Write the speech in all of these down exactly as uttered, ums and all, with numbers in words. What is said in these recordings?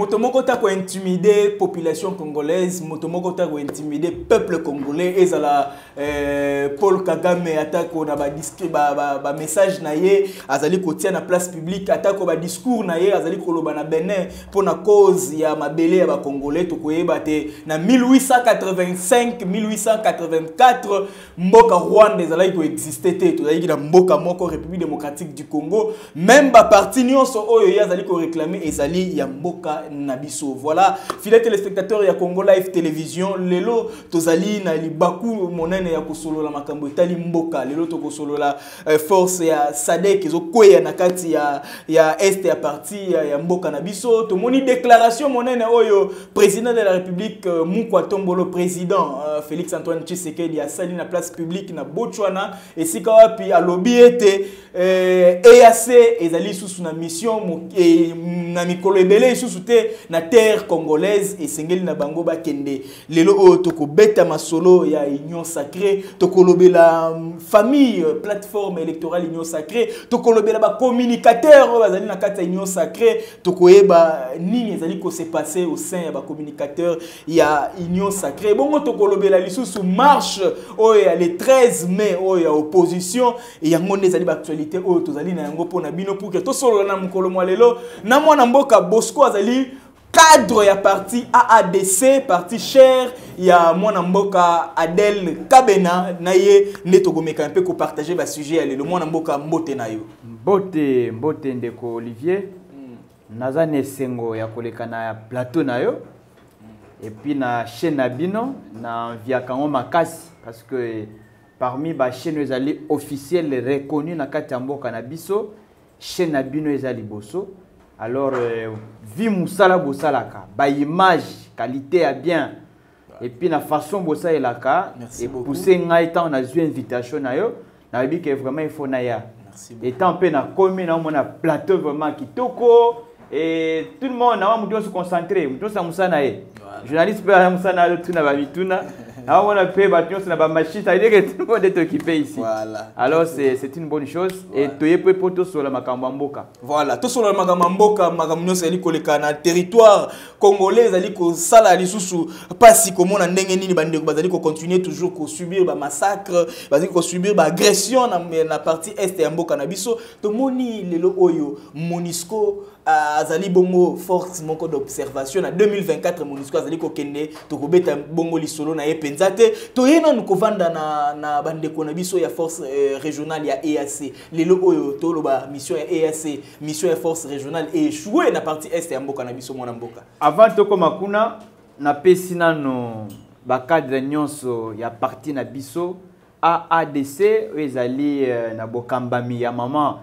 Motomoko ta ko intimider population congolaise, motomoko ta ko intimider peuple congolais et la euh, Paul Kagame atako na ba disque ba ba, ba message na ye azali ko tia na place publique atako ba discours na ye azali ko loba na Benin pour na cause ya mabele ya ba congolais to koyeba te na mille huit cent quatre-vingt-cinq mille huit cent quatre-vingt-quatre mboka Rwanda ezali ko exister te to zali na mboka moko République démocratique du Congo même ba parti nyonso oyo ya azali ko réclamer ezali ya mboka Nabiso. Voilà, fidèles téléspectateurs ya Congo Live Télévision, lelo tozali na libaku monene ya kosolo la makambo etali mboka, lelo to kosolo la euh, force ya Sadek ezo kweya na kati ya ya est ya parti ya, ya mboka Nabiso. To moni déclaration monene oyo président de la République euh, Mukwa Tombolo président euh, Félix Antoine Tshisekedi a sali na place publique na Botswana et sika wapi alobi ete euh, E A C ezali sous na mission et na mikolo ebele sous na terre congolaise et sengeli na bango ba kende lelo o toko beta masolo ya union sacrée toko lobela famille plateforme électorale union sacrée toko lobela ba communicateur bazali na kati ya union sacrée toko eba nini ezali ko se passer au sein ya ba communicateur ya union sacrée bongo toko lobela lisusu marche o ya le treize mai o ya opposition et yango ezali ba actualité o tozali na yango pona bino pour que to solo na mukolo mwa lelo na mwana mboka Bosco azali cadre ya parti A A D C parti cher ya mwana mboka Adel Kabena na ye neto gomeka un peu ko partager ba sujet ya lelo mwana mboka mbote na yo mbote mbote ndeko Olivier mm. naza nesengo ya koleka na plateau na yo mm. et puis na chaîne na bino na via kango makasi parce que parmi ba chaîne ezali officielle reconnue na kati ya mboka na biso chaîne na bino ezali boso. Alors, euh, vi musala bosalaka, ba image, qualité à bien, et puis la façon bosa elaka, et pousser ngai tant on a eu invitation na yo, na bi que vraiment il faut na ya. Et tant peu na commis na on a plateau vraiment qui toko et tout le monde na on se concentrer, on se musana e. Journaliste peut musana le tout na ba mituna. Alors on a payé bâtiment sur la machine, ça veut dire que tout le monde est occupé ici. Voilà. Alors c'est une bonne chose. Voilà. Et tu es prêt pour tout sur la Makamamboka. Voilà, tout sur la Makamamboka, Makamamboka, c'est le territoire congolais, c'est sala lisusu pas si comme on a ndengeni bande bazali ko continuer toujours ko subir ba massacre, bazali ko subir ba agression na la partie est ya mboka na biso. To moni lelo oyo Monisco azali bongo force moko d'observation en deux mille vingt-quatre Monisco azali ko kende to ko beta bongo lisolo na epe nzate to yena nukovanda na na bandeko na biso ya force euh, régionale ya E A C lelo oyo to loba mission ya E A C mission ya force régionale et échoué na partie est ya mboka na biso mona mboka avant to koma kuna na pesina no ba cadre nyonso ya parti na biso A A D C ezali euh, na bokambami ya maman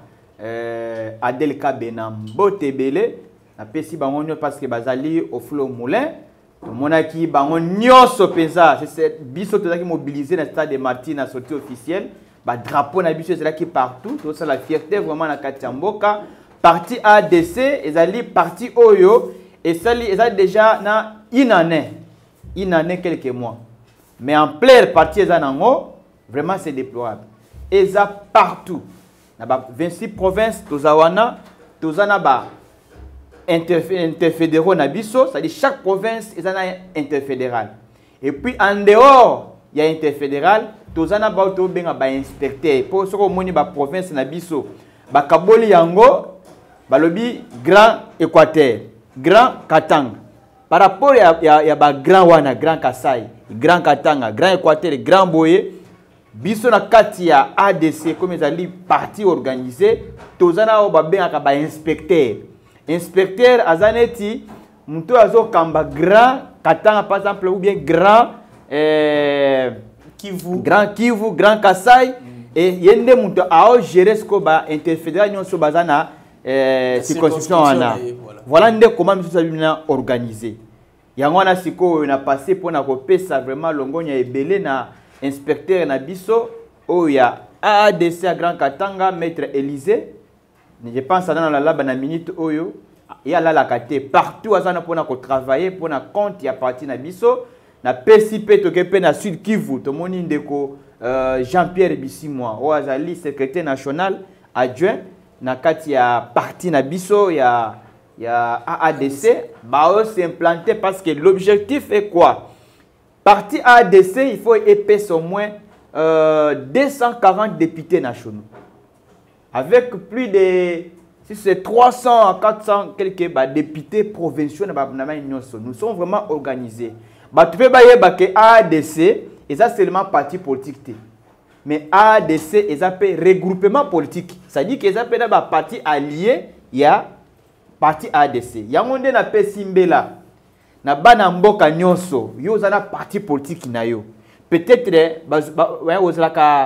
euh, Adel Kabena Mbotebele na pesi bango parce que bazali au flot moulin monaki bango nyonso penza c'est biso tozaki mobiliser na stade de Martyrs na sortie officielle ba drapeau na biso ezalaki partout tout ça la fierté vraiment na Katiamboka parti A D C ezali parti oyo et ça ezali déjà na une année une année quelques mois mais en pleine partie ezanango vraiment c'est déplorable eza partout na ba vingt-six provinces tozawana tozana ba interfédéraux na biso, c'est-à-dire chaque province est un interfédéral. Et puis en dehors, il y a interfédéral, tous en a ba to benga ba inspecteur. Pour ce qu'on moni ba province na biso, ba kaboli yango, ba lobi Grand Équateur, Grand Katanga. Par rapport ya ya, ya ba Grand wana, Grand Kasai, Grand Katanga, Grand Équateur, Grand Boye, biso na kati ya A D C comme ils ali parti organisé, tous en a ba benga ba inspecteur. Inspecteur azaneti mtu azo kamba Grand Katanga par exemple ou bien Grand euh, Kivu Grand Kivu Grand Kasai mm. et yende mtu ao gérer ce ko ba interfédéral nyonso bazana euh, circonscription wana voilà, voilà nde comment biso sabina organiser yango na siko na passé pour na kopesa vraiment longonya ebele na inspecteur na biso oya A D C Grand Katanga maître Élysée. Je pense dans la lab na minute oyo il y a là la carte partout azana pona ko travailler pona compte ya parti na biso na P C P to kepe na Sud Kivu to moni ndeko euh, Jean-Pierre Bissimwa o azali secrétaire national adjoint na kati ya parti na biso ya il y a A A D C, bah s'est implanté parce que l'objectif est quoi? Parti A A D C, il faut épaisser au moins euh, deux cent quarante députés nationaux. Avec plus de si c'est trois cents à quatre cents quelques bah, députés provinciaux, nous sommes vraiment organisés. Bah, tu peux dire que A A D C, et ça c'est seulement parti politique. Mais A A D C, ils appellent regroupement politique. Ça dit qu'ils appellent un parti allié, il y a parti A A D C. Il y a un appel Simbela. Na bana mboka nyonso, yo zana parti politique na yo. Peut-être vous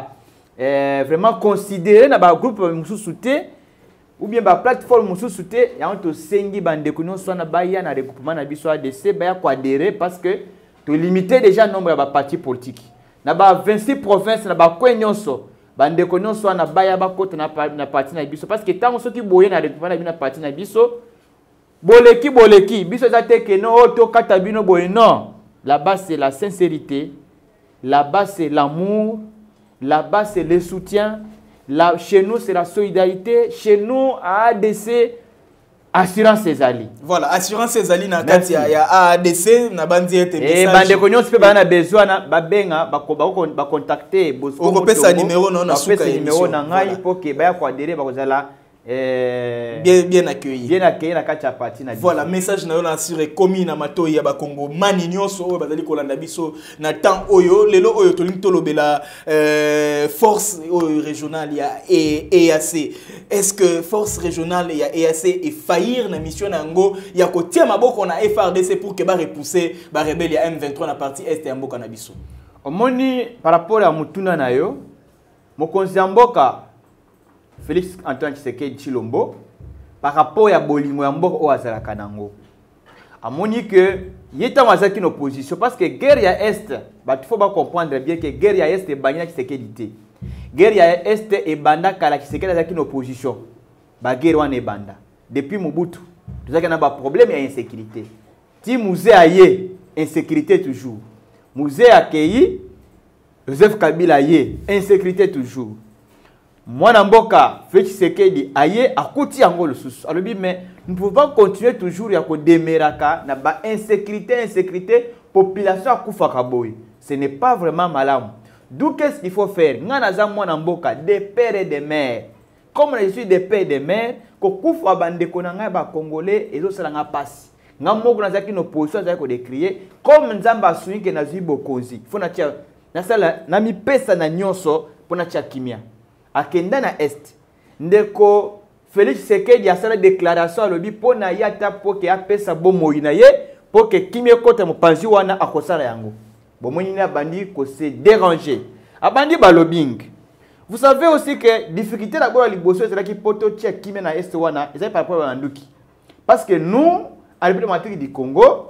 allez vraiment considérer na ba groupe mususuté ou bien ba plateforme mususuté, ya on sengi bande ko nyonso na baya na regroupement na biso A A D C baya ko adhérer parce que tu limiter déjà nombre ya ba parti politique. Na ba vingt-six provinces na ba ko nyonso bande ko nyonso na baya ba ko na na parti na biso parce que tant soki boye na regroupement na parti na biso boleki boleki biso zate ke no to katabino boye non, là-bas c'est la sincérité, là-bas c'est l'amour, là-bas c'est le soutien, là chez nous c'est la solidarité, chez nous A A D C assurance Ezali. Voilà, assurance Ezali na kati ya A A D C na bandi ete message. Eh bande ko nyonso pe bana besoin na ba benga ba ba contacter Bosco. Oko pesa numéro non na suka numéro na ngai pour que ba ko adhérer ba ko zala Eh, bien, bien accueilli. Bien accueilli na kati ya parti na. Voilà, message na yo na sur commune na matoi ya ba Congo mani nyonso oyo bazali kolanda biso na temps oyo lelo oyo tolingi tolobela euh, force oyo régionale ya E A C. Est-ce que force régionale ya E A C est faillir na mission nango ya kotia maboko na F R D C pour que ba repousser ba rebelle ya M vingt-trois na partie est ya mboka na biso? Omoni par rapport à mutuna na yo mokonzi ya mboka Félix Antoine Tshisekedi Tshilombo par rapport à Bolimo ya mboka o azala kanango amoni que yeta mazaki en opposition parce que guerre ya est bah il faut pas comprendre bien que guerre ya est banya Tshisekedi te guerre ya est et banda kala Tshisekedi azaki en opposition ba guerre wana banda depuis Mobutu tuzaki na ba problème ya insécurité ti musée aye insécurité toujours musée accueilli Joseph Kabila aye insécurité toujours. Mwana mboka Félix Tshisekedi aye akuti yango lususu alobi mais nous ne pouvons pas continuer toujours ya ko demeraka na ba insécurité insécurité population akufa kaboy. Ce n'est pas vraiment malamu. D'où qu'est-ce qu'il faut faire? Ngana za mwana mboka des pères et des mères. Comme je suis des pères et des mères ko kufa bande ko na ngai ba congolais ezo sala nga passe. Ngamoko na zaki no position za ko décrier comme nzamba suinke na zibo kozi. Fona tia na sala na mi pesa na nyonso pona tia kimia. Akenda na est ndeko Félix Tshisekedi a sala déclaration alobi pona yata poke apesa bomo ina ye poke kimie kota mopanzi wana akosala yango bomoni na bandi ko se déranger abandi balobing. Vous savez aussi que difficulté d'abord liboso c'est là qui poto tia kimie na est wana ezali par rapport à nduki parce que nous à la République du Congo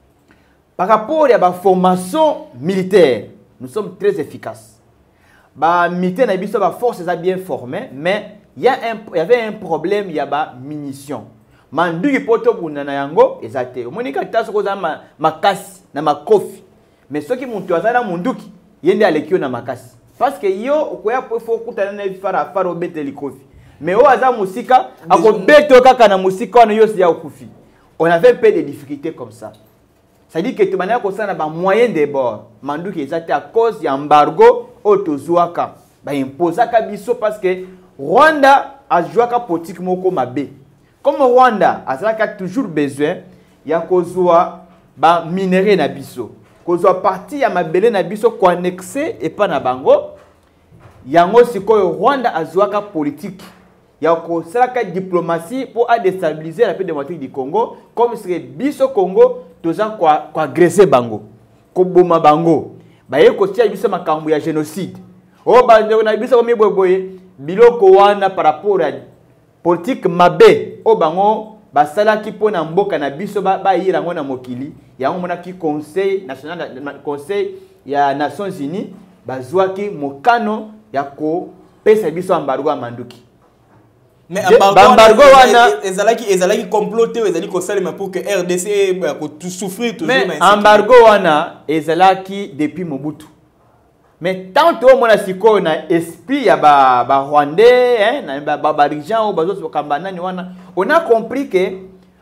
par rapport à la formation militaire nous sommes très efficaces. Bah militaire na biso ba force ça bien formé mais il y a un il y avait un problème il y a ba munitions manduki poto bunda na yango ezate monika taso ko za ma makasi na makofi mais ceux qui montent azana munduki yende alekio na makasi parce que yo okoya po fo kutana na fara faro beteli kofi mais o aza musika akobeto kaka na musika wana yo sia okufi. On avait un peu de difficultés comme ça. Ça dit que tu manière comme ça na ba moyen de bord manduki ezate à cause ya embargo Otozuaka ba imposaka biso parce que Rwanda a joué ka politique moko mabe. Comme Rwanda a toujours besoin ya kozwa ba minerai na biso. Kozwa parti ya mabele na biso ko annexer et pas na bango. Yango sikoyo Rwanda a joué ka politique ya ko salaka diplomatie pour à déstabiliser la paix démocratique du Congo comme si biso Congo toza kwa kwa agresser bango. Ko boma bango. Baye ko tia biso makambo ya génocide. O ba na biso ko miboboye biloko wana par rapport à politique mabe o bango basala ki pona mboka na biso ba ba yira ngona mokili yango mona ki conseil national conseil ya Nations Unies bazwaki mokano ya ko pesa biso embargo ya manduki. Mais embargo wana ezalaki ezalaki comploté ezali ko salema pour que R D C ko tout souffrir toujours mais embargo wana ezalaki depuis Mobutu. Mais tant que on a siko na esprit ya ba ba Rwandais hein na ba ba Rijan ou bazo kambana ni wana on a compris que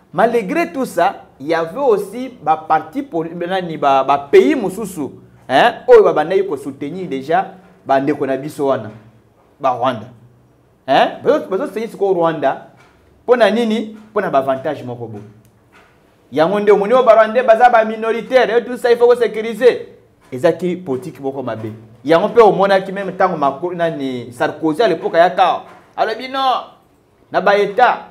Malgré tout ça, il y avait aussi des partis pour des pays mususu, hein, où ils ont soutenir déjà bande konabiso wana, ba Rwanda, hein, bazo soutenir ce Rwanda, pour na nini, pour na avantage moko bo. Yangonde omoni o Rwanda baza ba minoritaire, et tout ça il faut sécuriser. Ezaki politique moko mabe. Yango pe o mona ki même tango makolo na ni Sarkozy à l'époque ya ka. Alors bien non, na ba état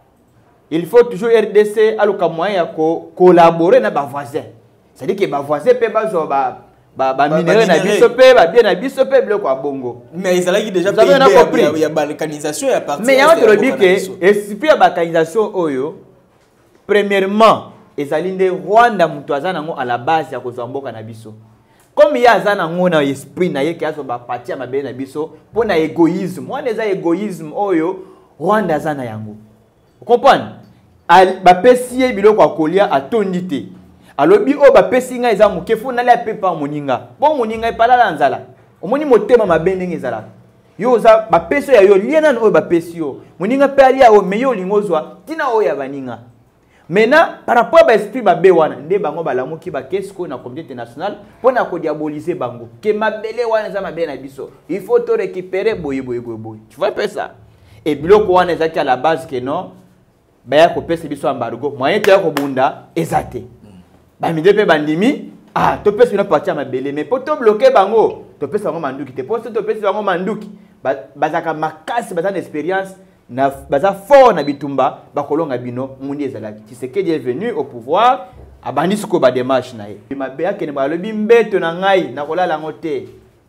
il faut toujours R D C à l'occasion moyen de collaborer avec les voisins. C'est-à-dire que les voisins peuvent ba minéraux na biso pe ba bien na biso pe bloko a bongo. Mais ils allaient déjà payer il y a balkanisation et à partir. Mais il y a autre dit que esprit ya balkanisation oyo premièrement ezalinde Rwanda mutwaza nango à la base ya kozamboka na biso. Comme il y a zana ngona esprit na ye ki azo ba parti ma be na biso pour na égoïsme. Moi les égoïsme oyo Rwanda zana yango. Vous comprenez? Ba pesi biloko akolia atondite. Alobi o ba pesi nga eza muke fo na la pepa moninga. Bon moninga epala la nzala. Omoni motema mabende ngezala. Yo za ba pesi ya yo liena no ba pesi yo. Moninga pe ali ya o meyo lingozwa tina o ya baninga. Maintenant par rapport ba esprit ba be wana nde bango balamuki ba kesko na communauté internationale pona ko diaboliser bango. Ke mabele wana za mabe na biso. Il faut to récupérer boye boye boye boye. Tu vois pas ça? Et biloko wana ezaki à la base que non baya ko pesa biso embargo moyen te ko bunda ezate ba mide pe bandimi ah to pesa na parti ma belé mais pour to bloquer bango to pesa bango manduki te pour to pesa bango manduki bazaka makasi bazana expérience na baza fort na bitumba ba kolonga bino mundi ezalaki Tshisekedi est venu au pouvoir abandi suko ba démarche na ye mabeya ke ne ba lobi mbeto na ngai na kolala ngote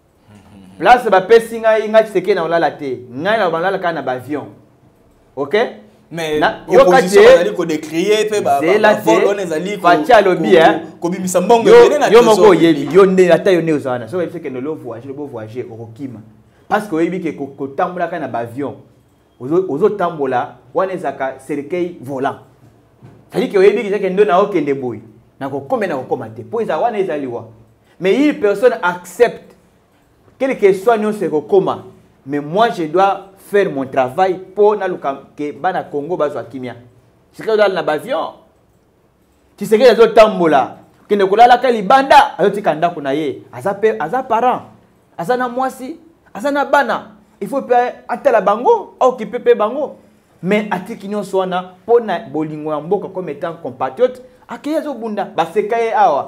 place ba pesi ngai ngai Tshisekedi na kolala te ngai na kolala kana ba avion. OK? Mais l'opposition a dit qu'on décriait, c'est la on est allé Fatia lobby hein. Comme il s'embonge yo moko yebi yo ne ata yo ne ozana so fait que ne lo voyager le beau voyager au Rokima parce que yebi ke ko tambola kana ba avion ozo ozo tambola wana zaka cercueil volant ça dit que yebi ke ndo na okende boy na ko komena na ko komate po za wana ezaliwa mais une personne accepte quel que soit nous c'est ko koma mais moi je dois faire mon travail pour na luka ke bana Congo bazwa kimia. C'est que dans na avion. Tu sais que les autres tambola que ne kolala ka libanda ayoti kanda kuna ye. Aza pe aza parent. Aza na mwasi, aza na bana. Il faut pe atela bango, occuper pe bango. Mais atiki nyonso wana pona bolingo ya mboka comme étant compatriote akeyezo bunda ba sekaye awa.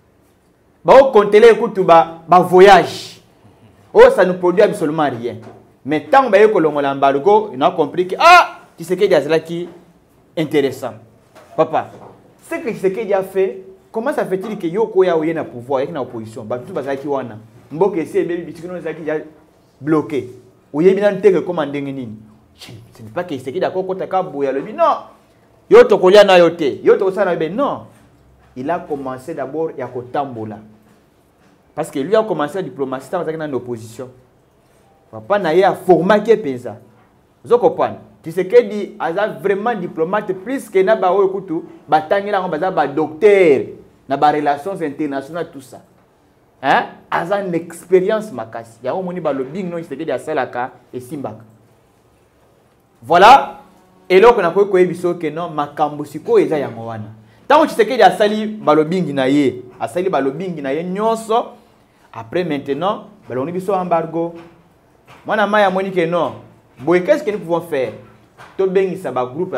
Ba o kontele kutu ba ba voyage. Oh ça ne produit absolument rien. Mais tant que vous avez l'embargo, on a compris que ah, tu sais qu'il y a cela qui est intéressant. Papa, ce que Tshisekedi a fait, comment ça fait-il que Yoko ya oye na pouvoir avec na opposition? Ba tout bazaki wana. Mboka ese bebi bitikino zaki ya bloqué. Oye bina nteke commander nini? Ce n'est pas que Tshisekedi a kokota ka boya le bi non. Yo to kolia na yote. Yo to sana be non. Il a commencé d'abord ya kotambola. Parce que lui a commencé la diplomatie dans l'opposition. Papa n'a eu un format qui est pesant. Vous comprenez? Tu sais que dit, a vraiment diplomate plus que na ba o kutu, ba tangela ngo baza ba docteur, na ba relations internationales tout ça. Hein? A une expérience makasi. Ya o moni ba lobbying no c'est que dia salaka et simbaka. Voilà. Et là on a ko koyebiso que non makambo siko eza ya ngwana. Tant tu sais que dia sali ba lobbying na ye, a sali ba lobbying na ye nyonso. Après maintenant, ba loni biso embargo. Moi, je me dis que non. Qu'est-ce que nous pouvons faire? Tout le monde a un groupe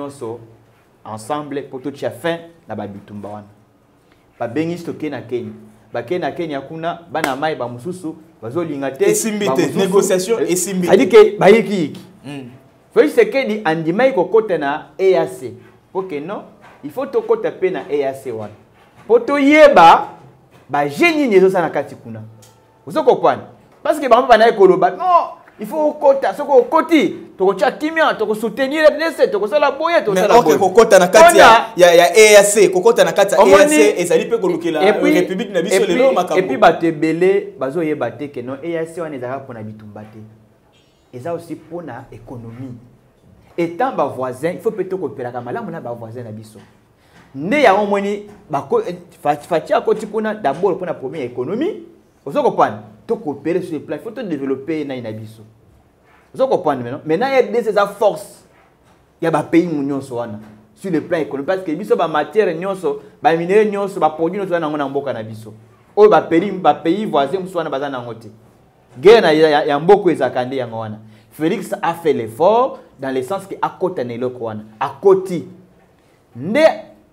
ensemble pour tout le fin na babitumba wana. Ba bengi stocké na Kenya. Ba Kenya Kenya kuna bana mai ba mususu bazolinga te. Esimbite négociation esimbite. A dit que ba yiki yiki. Faut c'est que di andimai ko kota na E A C. Pour que non, il faut to kota pe na E A C wana. Pour to yeba ba génie nezo sana kati kuna. Vous comprenez? Parce que bambo bana ekoloba non, il faut kota soko koti to ko kimia to ko soutenir R D C to ko sala boye to sala boye. Mais OK ko kota na kati ya ya E A C, ko kota na kati ya E A C ezali pe kolukela République na biso lelo makambo. Et puis batebele bazo yeba te que non E A C wana ezaka pona bitumba te. Eza aussi pona économie. Étant ba voisin, il faut peut-être coopérer avec malamu na ba voisin na biso. Nde ya omoni ba fatia koti kuna d'abord pona première économie. Vous comprenez? To coopérer sur les plans, il faut te développer na inabiso. Vous comprenez maintenant? Maintenant il y a des forces. Il y a des pays mounion soana. sur le plan économique parce que biso ba matière nyonso ba minerai nyonso ba produit nyonso na ngona mboka na biso o ba pays ba pays voisin muso na bazana ngote guerre na ya, ya mboko ezakande yango wana. Félix a fait l'effort dans le sens que akota na eloko wana akoti nde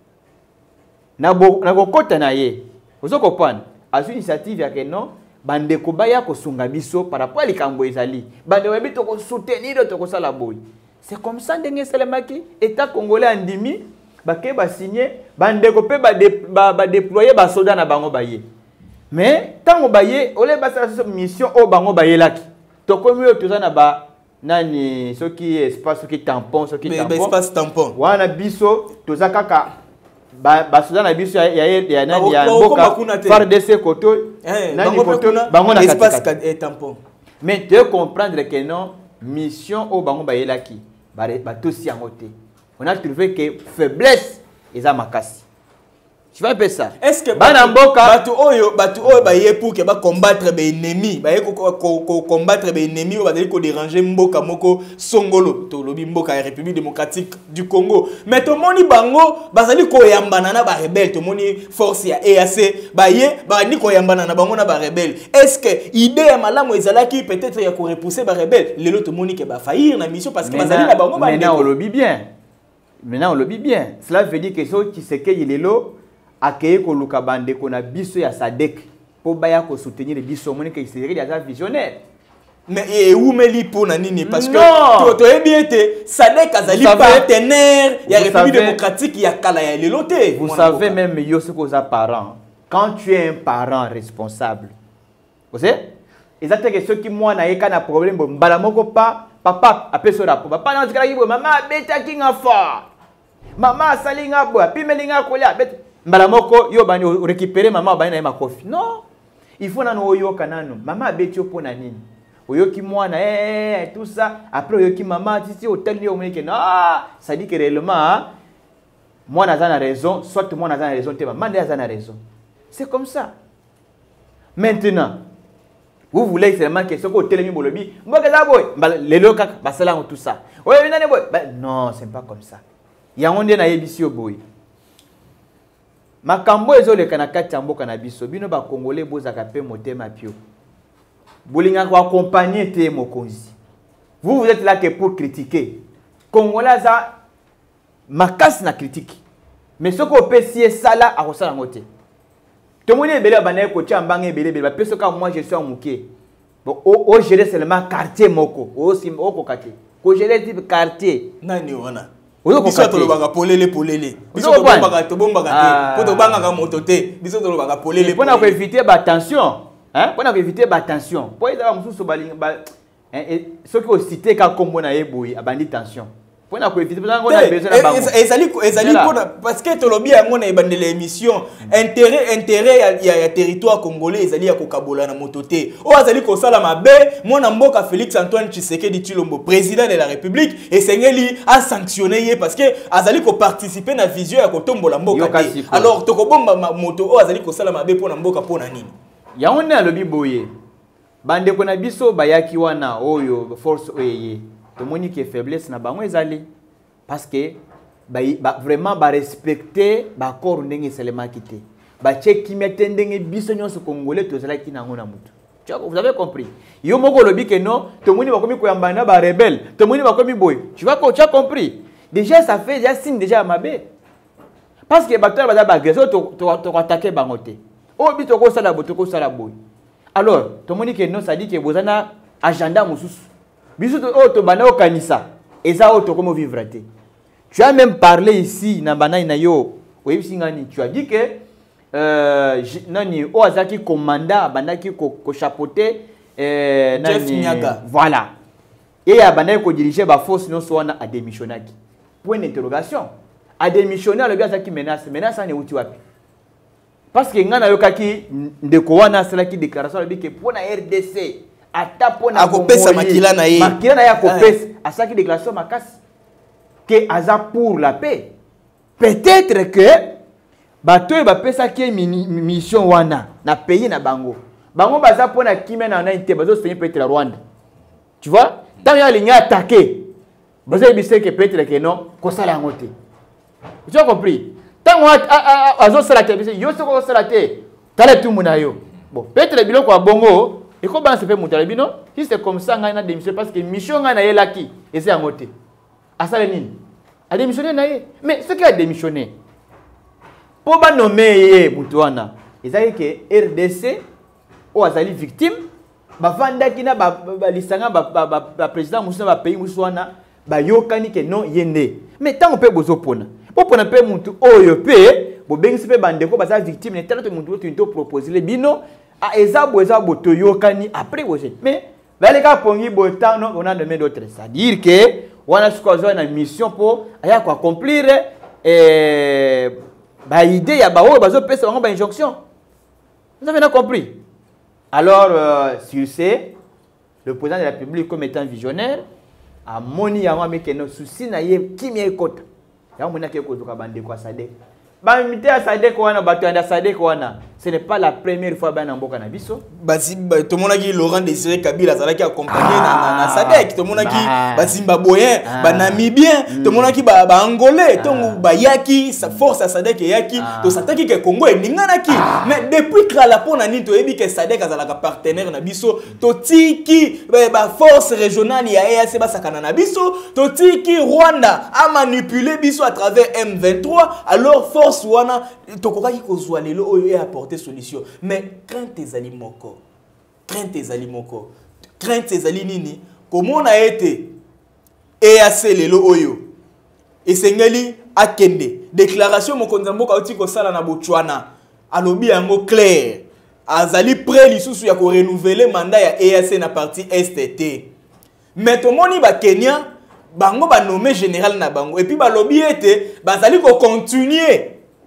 na bo na kokota na ye ozo kopana azu initiative ya que non bande ko baya ko sunga biso par rapport à likambo ezali bande webi to ko soutenir to ko sala boy. C'est comme ça ndenge selemaki état congolais andimi bake ba signer bande ko pe ba ba déployer ba soldats na bango baye. Mais tant baye ole ba sa mission o bango baye laki to komi o tozana ba nani ce qui espace qui tampon ce qui tampon espace tampon wana biso tozaka ka ba ba soldats na biso ya ya nani ya mboka par de ces côtés nani côté bango na espace tampon. Mais tu comprendre que non mission o bango baye laki ba ba tosi yangote. On a trouvé que faiblesse eza makasi. Tu vas faire ça. Est-ce que batu oyo batu oyo baye pour que ba combattre ba ennemi, baye ko ko combattre ba ennemi ou ba ko déranger mboka moko songolo to lobi mboka ya République démocratique du Congo. Mais to moni bango bazali ko yambana na ba rebelle, to moni force ya E A C baye ba ni ko yambana na bango na ba rebelle. Est-ce que idée ya malamu ezalaki peut-être ya ko repousser ba rebelle, lelo to moni ke ba faillir na mission parce que bazali na bango ba. Maintenant on lobi bien. Maintenant on lobi bien. Cela veut dire que so qui sait que il est là accueillir ko luka bande ko na biso ya Sadek pour baya ko soutenir biso moni que c'est déjà visionnaire. Mais et où meli pour na nini parce que to to bien te Sadek azali partenaire ya République démocratique ya kala ya leloté. Vous savez même yo ce que za parents quand tu es un parent responsable. Vous savez exactement que ceux qui moi na yeka na problème mbala moko pa papa appelle ce rapport papa na tikala kibo mama beta kinga fort mama salinga bo pimelinga kolia beta mbala moko yo bani récupérer maman bani na makofi. Non, il faut na no yo kanano maman beti yo pona nini oyoki mwana eh tout ça après oyoki maman titi hôtel ni omeke ah ça dit que réellement moi na za raison soit moi na za raison te maman na za raison. C'est comme ça. Maintenant vous voulez seulement que ce ko hôtel mi bolobi mboka za boy lelo kaka basala tout ça oyo nani boy non c'est pas comme ça ya onde na yebisi yo boy. Makambo ezoleka na kati ya mboka na biso bino ba congolais bozaka pe motema pio bolinga ko accompagner te mokonzi. Vous vous êtes là que pour critiquer congolais za makasi na critique mais ce ko pesi sala a kosala ngote to moni ebele banaye ko tia mbanga ebele ebele ba peso ka moi je suis en muke bon o gérer seulement quartier moko o sim o ko kate ko gérer type quartier nani wana biso tolobaka polele polele biso tobomaka tobombaka te po tobangaka moto te biso tolobaka polele pona ko éviter ba tension hein pona ko éviter ba tension po ezala mususu balinga ba ce qui au cité ka kombo na yeboyi abandi tension pona ko éviter pona ngona besoin na bango ezali ezali pona parce que tolobi yango na ebandela émission intérêt intérêt ya ya territoire congolais ezali ya kokabola na moto te o azali ko sala mabe mona mboka Félix Antoine Tshisekedi Tshilombo président de la République et sengeli a sanctionné ye parce que azali ko participer na vision ya kotombola mboka te alors to ko bomba moto o azali ko sala mabe pona mboka pona nini ya on alobi boye bande ko na biso bayaki wana oyo force oyeye to moni que faiblesse na bango ezali parce que ba, ba vraiment ba respecter ba corps ndenge selema kité ba cheki mete ndenge biso nyonso congolais to zala kina ngona mutu. Tu vois, vous avez compris. Yo moko lobi que non to moni ba komi ko yambana ba rebelle to moni ba komi boy. Tu vois tu as compris. Déjà ça fait déjà signe déjà mabe parce que ba to ba ba agression to to attaquer bangote o bi to ko sala bo to ko sala boy. Alors to moni que non ça dit que bozana agenda mususu biso to o to bana o kanisa eza o to comme vivre te. Tu as même parlé ici na bana na yo oyebisingani tu as dit que euh nani o azaki commanda bandaki ko, ko chapeauter euh nani voilà et ya bana ko diriger ba force non so na a démissionnaki point d'interrogation a démissionner le gars qui menace menace ne uti wapi parce que ngana yokaki ndeko wana sala ki déclaration le que pour na R D C ata pona akopesa makila na ye makila na ya kopesa asaki déclaration makasi que aza pour la paix peut-être que bato ba pesa ki mission wana na pays na bango bango baza pona kimia na na inte bazo signer peut-être la Rwanda tu vois tant ya ligne attaquer bazo ebise que peut-être que non ko sala ngote Tu as compris? Tant que tu as dit, yo se ko salate, tala tout mon ayo. Bon, peut-être le biloko à bongo, et comment se fait mon talibino? Si c'est comme ça, on a démissionné parce que mission a na laki et c'est en côté. À ça le a démissionné na mais ce qui a démissionné pour ba nommer Mutuana, ils ont dit que R D C ou azali victime, ba vanda kina ba lisanga ba ba président musu ba pays musuana ba yokani ke non yende. Mais tant on peut bozo pona. Pour pona pe muntu oyo pe, bo bengisi pe bandeko ba sa victime ne tellement muntu to to proposer le bino a ezabo ezabo to yokani après boze. Mais les cas pongi botan non on a demandé d'autres. C'est-à-dire que on a choisi une mission pour aya ko accomplir eh ba idée ya ba o bazo pesa ba injonction. Vous avez compris? Alors, euh, sur ce, le président de la République, comme étant visionnaire, a moni à moi, mais que nos soucis n'a y qui m'y écoute. Il y a un moment qui est au Kabande quoi Sadek. Bah, imiter à Sadek ou à Batuanda Sadek ou à ce n'est pas la première fois que Nambo Canabiso. Bah, si tout le monde a dit Laurent Désiré Kabila, ça qui accompagné na Sadek. Tout le monde a dit bah Zimbabwéen, bah Namibien, tout le monde a dit bah Angolais, tout le monde bah Yaki, sa force à Sadek et Yaki, tout ça qui que Congo et Ninganaki. Mais depuis que la pon a dit to ebi que Sadek a la partenaire na biso, to tiki bah force régionale ya E A C ba sakana na biso, to tiki Rwanda a manipulé biso à travers M vingt-trois, alors force wana tokoka ki kozwa lelo oyo e apporter solution. Mais crainte tes ali moko. Crainte tes ali moko. Crainte tes ali nini? Comment on a été E A C lelo oyo. Et sengeli akende. Déclaration mokonzambo kauti ko sala na Botswana. Alobi yango clair. Azali prêt lisusu ya ko renouveler mandat ya E A C na partie S T T. Mais to moni ba Kenya bango ba nommé général na bango et puis ba lobi ete bazali ko continuer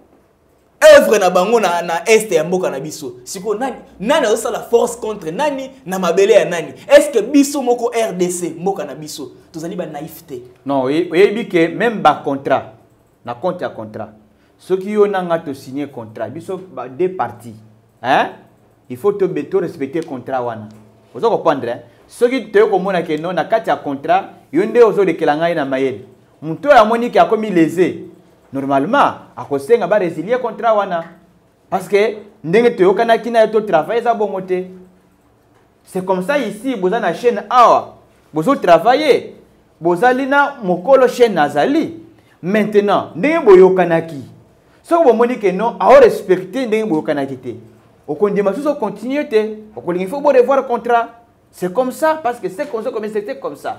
œuvre na bango na na est ya mboka na biso. Siko nani nani osa la force contre nani na mabele ya nani? Est-ce que biso moko R D C mboka na biso tozali ba naïveté? Non, oui, oui que même ba contrat na compte ya contrat. Ceux qui ont nga to signer contrat, biso ba deux parties. Hein? Il faut te beto respecter contrat wana. Vous avez comprendre hein? Ceux qui te komona ke non na kati ya contrat, yonde ozo de kelanga na mayeli. Muto ya moni ki a commis lésé. Normalement, à cause de ba résilier contrat wana parce que ndenge te yokana kina to travailler za bongote. C'est comme ça ici, vous avez une chaîne awa. Vous avez travaillé. Vous avez une chaîne nazali. Maintenant, ndenge boyokana ki. Si vous avez que non, à respecter ndenge boyokana ki te. Au condima sous continuer te. Au condima il faut revoir le contrat. C'est comme ça parce que c'est comme ça comme c'était comme ça.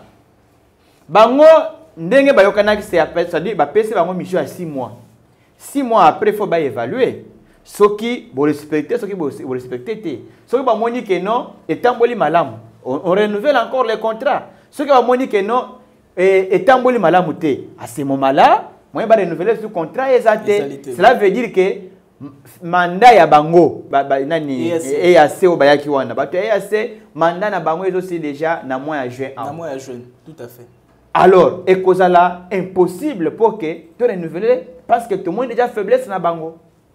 Bango ndenge bayokana ki c'est appelé ça dit ba pese bango mission à six mois. six mois après il faut ba évaluer. Ce qui vous respectez, ce qui vous respectez. Ce qui vous dit que non, étant malam, on renouvelle encore les contrats. Ce qui vous dit que non, étant malam, à ce moment-là, moi je vais renouveler ce contrat et cela veut dire que mandat ya bango, nani E A C ou bayaki wana, E A C mandat na bango est aussi déjà na mois à juin. Na mois à juin, tout à fait. Alors, et cause là impossible pour que tu renouveler parce que tout le monde a déjà faiblesse na bango.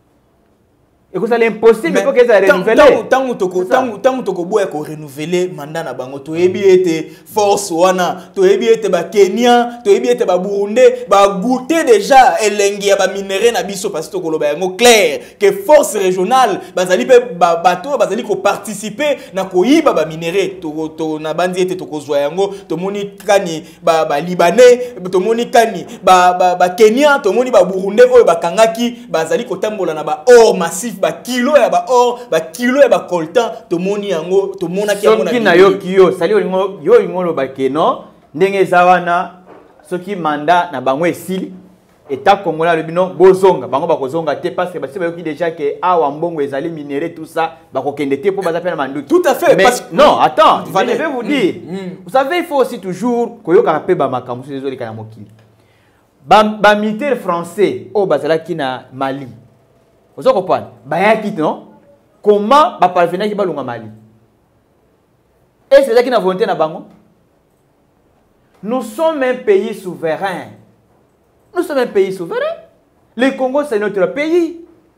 Et que ça est impossible pour que ça renouvelle. Tant que tant que boya ko renouveler mandat na bango to ebi ete force wana to ebi ete ba Kenya to ebi ete ba Burundi ba goûter déjà elengi ya ba minéraux na biso parce que to koloba yango clair que force régionale bazali pe ba bato bazali ko participer na ko yiba ba minéraux to to na bandi ete to kozwa yango to moni kani ba ba libanais to moni kani ba ba Kenya to moni ba Burundi oyo ba kangaki bazali ko tambola na ba or massif ba kilo ya ba or ba kilo ya ba coltan to moni yango to mona ki yango na na yo kiyo sali yo yo ngolo ba keno ndenge zawana soki manda na bango esili eta kongola le bino bozonga bango ba kozonga te parce que ba seba yoki déjà que awa mbongo ezali minéraux tout ça ba kokende te pour baza pena manduki. Tout à fait. Mais parce que non attends je vais vous dire mm, mm. Vous savez il faut aussi toujours koyoka pe ba makambo désolé kana mokili ba ba militaire français o bazala kina Mali. Vous comprenez? Bayaki non? Comment ba parvenir ki balunga Mali? Et c'est ça qui n'a volonté na bango. Nous sommes un pays souverain. Nous sommes un pays souverain. Le Congo c'est notre pays.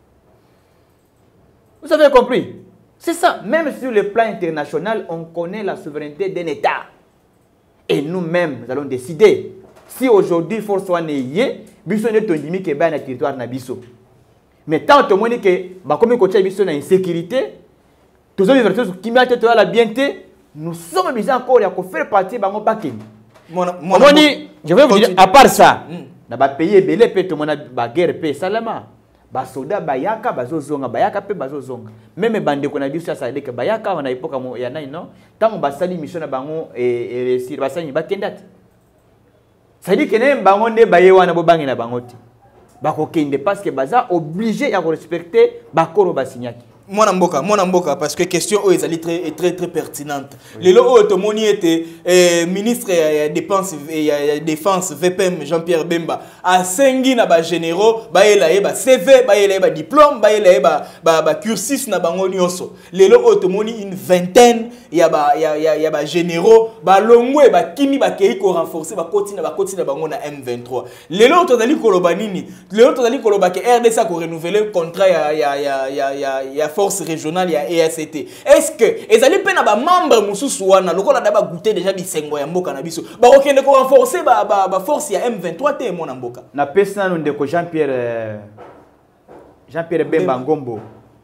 Vous avez compris? C'est ça. Même sur le plan international, on connaît la souveraineté d'un État. Et nous-mêmes, nous allons décider. Si aujourd'hui force wana yé biso ne tondimi ke ba na territoire na biso. Mais tant que moni que ba comme côté biso na insécurité, tous les vertus qui mettent toi la bienté, nous sommes obligés encore à faire partie bango bakeni. Moni, je vais vous dire à part ça, na ba pays belé pe to mona ba guerre pe salama. Ba soda bayaka bazozonga bayaka pe bazozonga. Même bande ko na biso ça dire que bayaka wana ipoka mo ya nai non, tant ba sali mission na bango et réussir ba sali ba kendati. Ça dit que ne bango nde baye wana bo bangi na bango ti. Bako kende parce que baza obligé à respecter bakoro basignaki. Moi Mboka, moi Mboka, parce que question oh, est très très très pertinente. Oui. Le lot automoni était eh, ministre de défense et défense V P M Jean-Pierre Bemba a sengi na ba généraux, ba ela ba C V, ba ela ba diplôme, ba ela ba ba, ba cursus na bango nyonso. Le lot automoni une vingtaine ya ba ya ya ya ba généraux, ba longwe ba kimi ba kei ko renforcer ba continue ba continue bango na M vingt-trois. Le lot tozali koloba nini? Le lot tozali koloba que R D C a ko renouveler contrat ya ya ya ya ya force régionale ya E A C T. Est-ce que ezali pe na ba membre mususu wana lokola da ba goûter déjà bisengo ya mboka na biso ba okende ko renforcer ba ba, ba force ya M vingt-trois te mona mboka na pesa no ndeko Jean-Pierre Jean-Pierre Bemba Ngombo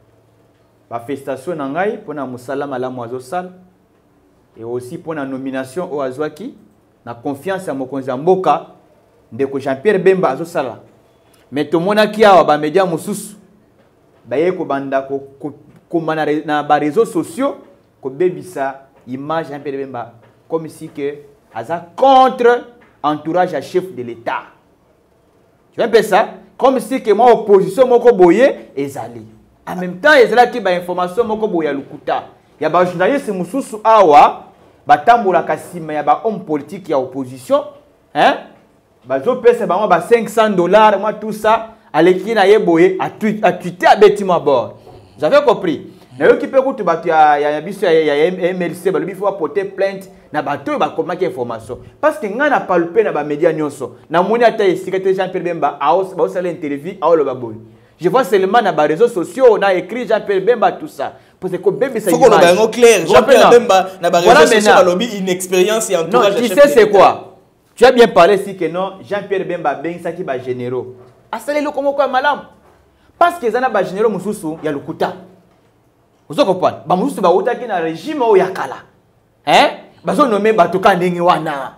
ba festation na ngai pona musala malamu azosala et aussi pona nomination o azwaki na confiance ya mokonzi ya mboka ndeko Jean-Pierre Bemba azosala mais to mona ki awa ba media mususu baye ko banda ko ko na ba réseaux sociaux ko bebisa image Jean-Pierre Bemba comme si que aza contre entourage à chef de l'État. Tu vois un peu ça? Comme si que moi opposition moko boye ezali. En même temps ezala ki ba information moko boya lukuta. Ya ba journaliste mususu awa batambola kasima ya ba homme politique ya opposition, hein? Bazo pesa ba ba cinq cents dollars moi tout ça aleki na yeboye a tweet a tweeté à bêtiment à bord. Vous avez compris? Na yo ki pe kutu batu ya ya biso ya M L C ba lobi faut porter plainte na bato ba komaki information parce que nga na palpe na ba média nyonso na moni ata secrétaire Jean-Pierre Bemba a ba osala interview a lo baboy. Je vois seulement na ba réseaux sociaux on a écrit Jean-Pierre Bemba tout ça parce que ko bébé ça faut qu'on le clair Jean-Pierre Bemba na ba réseaux sociaux ba lobi une expérience et entourage. Non, tu sais c'est quoi? Tu as bien parlé si que non Jean-Pierre Bemba ben ça qui ba généraux. Asale lo komo kwa malam parce que zana ba généraux mususu ya lukuta. Vous comprenez? Ba mususu ba utaki na régime o yakala. Hein? Bazo nommé batuka ndenge wana.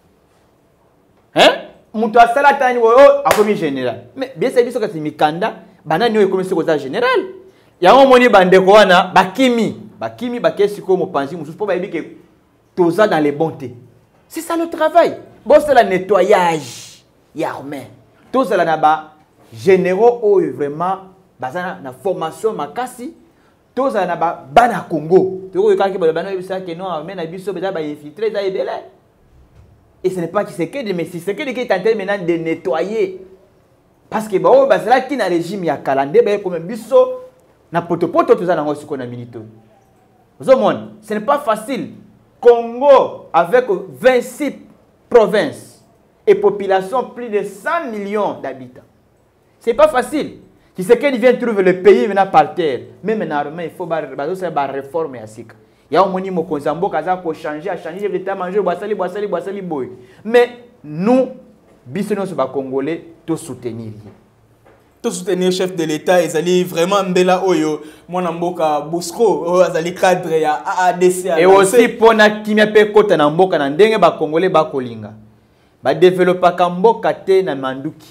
Hein? Mutu asala tani wo a commis général. Mais bien c'est biso ka mikanda bana ni o commis secrétaire général. Ya moni bande ko wana bakimi, bakimi bakesi ko mopanzi mususu po ba yebi ke toza dans les bontés. C'est ça le travail. Bon c'est le nettoyage yarmé. Toza la naba généraux o vraiment bazana na formation makasi. Tous les bana Congo. Tous les gens bana que non, mais na biso beza ba infiltrer za ebele. Et ce n'est pas qui c'est que mais c'est que qui est en train maintenant de nettoyer. Parce que ba o ba cela qui na régime ya calendrier ba comme biso na potopoto tous na ngosi ko na milito. Vous monde, ce n'est pas facile. Congo avec vingt-six provinces et population plus de cent millions d'habitants. C'est pas facile. Qui sait qu'il vient trouver le pays maintenant par terre. Même maintenant, il faut faire une réforme. Il y a un moni mokonzambo kaza ko changer, à changer l'état manger boisali boisali boisali boy. Mais nous, bisons ba congolais to soutenir. To soutenir chef de l'état ezali vraiment mbela oyo mwana mboka Bosco azali cadre ya A A D C. Et aussi pona kimia pe kota na mboka na ndenge ba congolais ba kolinga. Ba développer ka mboka te na manduki.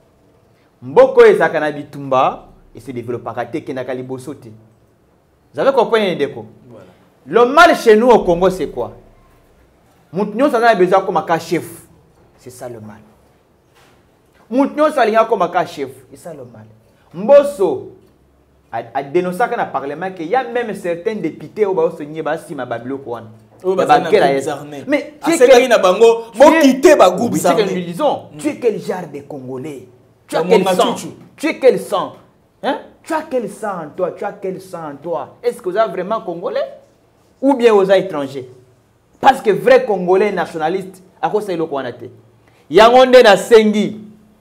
Mboko ezaka na bitumba et se développe à te kenaka liboso te. Vous avez compris ndeko? Voilà. Le mal chez nous au Congo c'est quoi? Moutnyo ça a besoin comme un chef. C'est ça le mal. Moutnyo ça a comme un chef, c'est ça le mal. Mboso a dénoncé dans le parlement qu'il y a même certains députés au Baos Nye Basi ma bablo kwan. Mais tu es quel bango, bon quitter ba groupe ça. Nous disons, tu es quel genre de Congolais? Tu as quel sang? Tu es quel sang? Hein? Tu as quel sang en toi? Tu as quel sang en toi? Est-ce que vous êtes vraiment Congolais? Ou bien vous êtes étrangers? Parce que vrai Congolais nationaliste, à quoi c'est le Kwanate? Yangonde na sengi,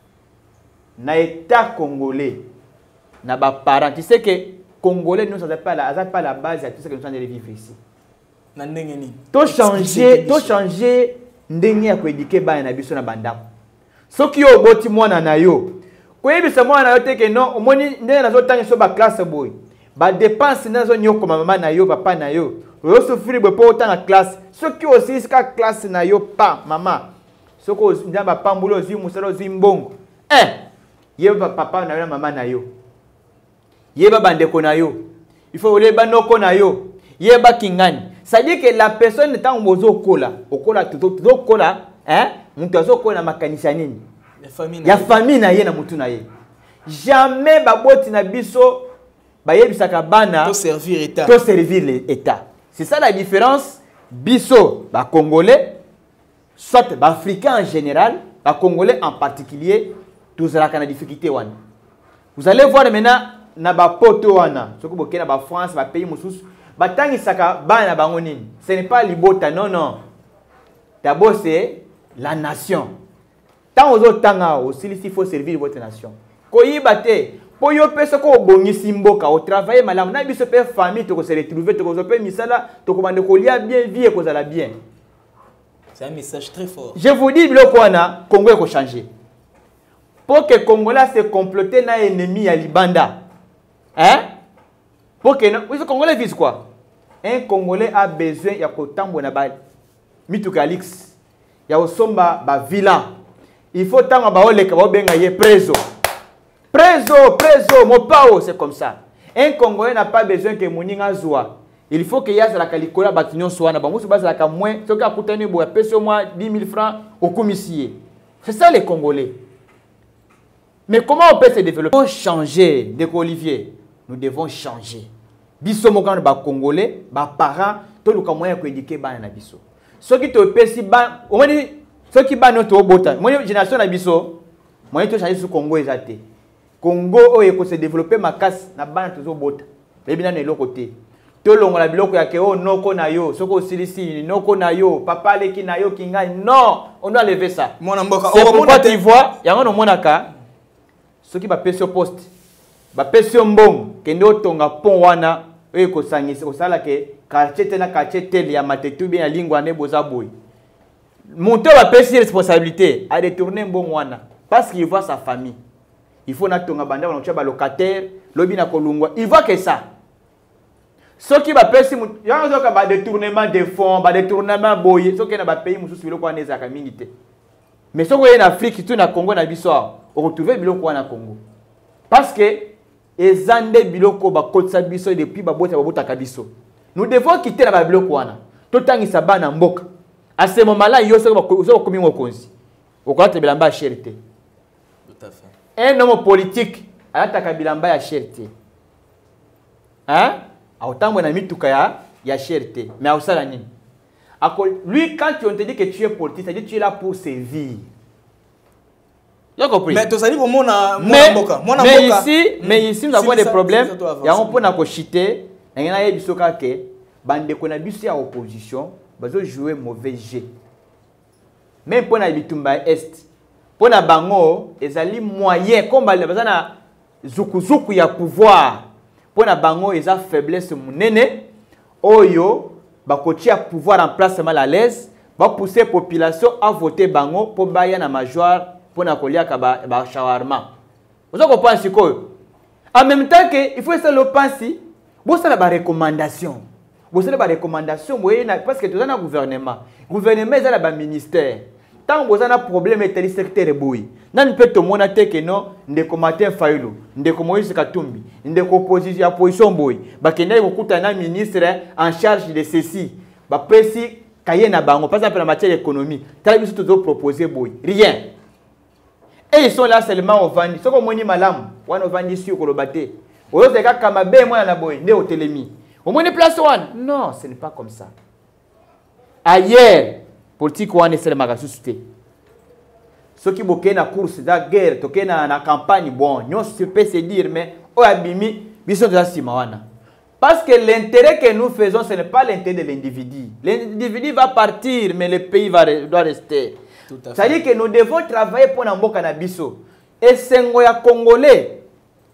na état congolais, na ba parents. Tu sais que Congolais, nous, ça n'est pas la, pas la base à tout ce que nous sommes de vivre ici. Tu changer, tu changer ndenge ya koéduquer bana na biso na bandako soki yo boti mwana na yo koyebisa mwana na yo te ke non omoni ndenge nazotanga so ba classe boy ba dépense nazo nyokoma mama na yo papa na yo yo souffrir bo po otanga classe soki aussi ka classe na yo pa mama soko ndamba pambulo zi musalo zi mbongo eh yeba papa na yo mama na yo yeba bandeko na yo il faut oleba noko na yo yeba kingani ça dit que la personne tant mozo kola okola tout kola hein mutu azokola makanisa nini ya famille ya famille na ye na mutu na ye jamais baboti na biso bayebisaka bana to servir état to servir l'état c'est ça la différence biso ba congolais soit ba africains en général ba congolais en particulier tous la kana difficulté wana vous allez voir maintenant na ba poto wana soko bokena ba France ba pays mususu batangisaka bana bango nini ce n'est pas libota non non d'abord c'est la nation tant aux autres temps aussi il faut servir votre nation koyiba te po yo pesa ko bongisi mboka au travailler malamu na biso pe famille to ko se retrouver to ko zo pe misala to ko bande ko lia bien vie ko za la bien c'est un message très fort je vous dis le Kwana Congo ko changer pour que Congolais se comploter na ennemi ya Libanda hein pour que oui ce Congolais vise quoi un Congolais a besoin ya ko tambo na ba mitukalix ya osomba ba villa il faut tanga ba oleka ba benga ye preso preso preso mopao c'est comme ça un Congolais n'a pas besoin que moninga zoa il faut que yaza la kalikola batinyo soana ba musu baza ka moins ce que akutani bo peso moi dix mille francs au commissaire c'est ça les Congolais mais comment on peut se développer pour changer de Olivier nous devons changer biso mokana ba Congolais ba parents to luka moyen ko éduquer bana na biso ce qui te pesi ba o moni ce qui ba notre bota moni génération na biso moyen to changer sur Congo ezate Congo oyo ko se développer makasi na bana tozo bota bebina na eloko te to longola biloko ya ke o noko na yo soko silisi noko na yo papa leki na yo kinga non on doit lever ça mona mboka c'est pourquoi tu vois yango no monaka ce qui ba pesi poste ba pesi mbongo kende otonga pont wana oyo ko sangisa ko sala ke quartier tena quartier tel ya matetu bien lingwa ne boza boy monter ba pesi responsabilité à détourner mbongo wana parce qu'il voit sa famille il faut na tonga banda wana cha ba locataire lobi na kolungwa il voit que ça ce qui va pesi yango ka ba détournement de fonds ba détournement boy ce qui na ba pays mususu biloko wana ezaka mingi te mais ce que en Afrique tout na Congo na biso on retrouver biloko wana Congo parce que ezande biloko ba kotsa biso depuis ba bota ba bota kabiso nous devons quitter la biloko wana totangisa bana mboka à ce moment là yo so ko komi mokonzi okolata bilamba ya cherté tout à fait un homme politique alata bilamba ya cherté hein autant na mituka ya ya cherté mais ausala nini ako lui quand on te dit que tu es politique ça dit tu es là pour servir. Tu as compris? Mais tu as dit que mon mais, mboka, mais ici, mm. mais ici nous avons des problèmes. Il y a un peu de chiter. Il y a des gens qui bande qu'on a bisu à opposition, bazo jouer mauvais jeu. Même pour na bitumba est, pour na bango, ezali moyen comme bazana zukuzuku ya pouvoir. Pour na bango eza faiblesse munene oyo bakotia pouvoir en place mal à l'aise, ba pousser population à voter bango pour baya na major pour na kolia ka ba, ba shawarma. Vous comprenez ce que en même temps que il faut ça le penser, vous ça la recommandation. Vous ça la recommandation parce que tout ça na gouvernement. Gouvernement ça la ministère. Tant vous avez un problème et tel secteur boy. Nan peut te monater que non ndeko Martin Fayulu, ndeko Moïse Katumbi, ndeko opposition opposition boy. Ba kenda ikuta na ministre en charge de ceci. Ba presi kayena bango par exemple en matière d'économie. T'as vu tout proposer boy. Rien. Et ils sont là seulement au vandi. Ce qu'on moni malam, on au vandi sur kolobate. Au lieu de ka kamabe moi na boy, né au télémi. Au moins place one. Non, ce n'est pas comme ça. Ailleurs politique wana c'est le magasusté. Ceux qui boké na course da guerre, toké na na campagne bon, nous se peut se dire mais o abimi biso de la simawana. Parce que l'intérêt que nous faisons ce n'est pas l'intérêt de l'individu. L'individu va partir mais le pays va doit rester. Ça veut dire que nous devons travailler pour na mboka na biso. Et sengo ya congolais.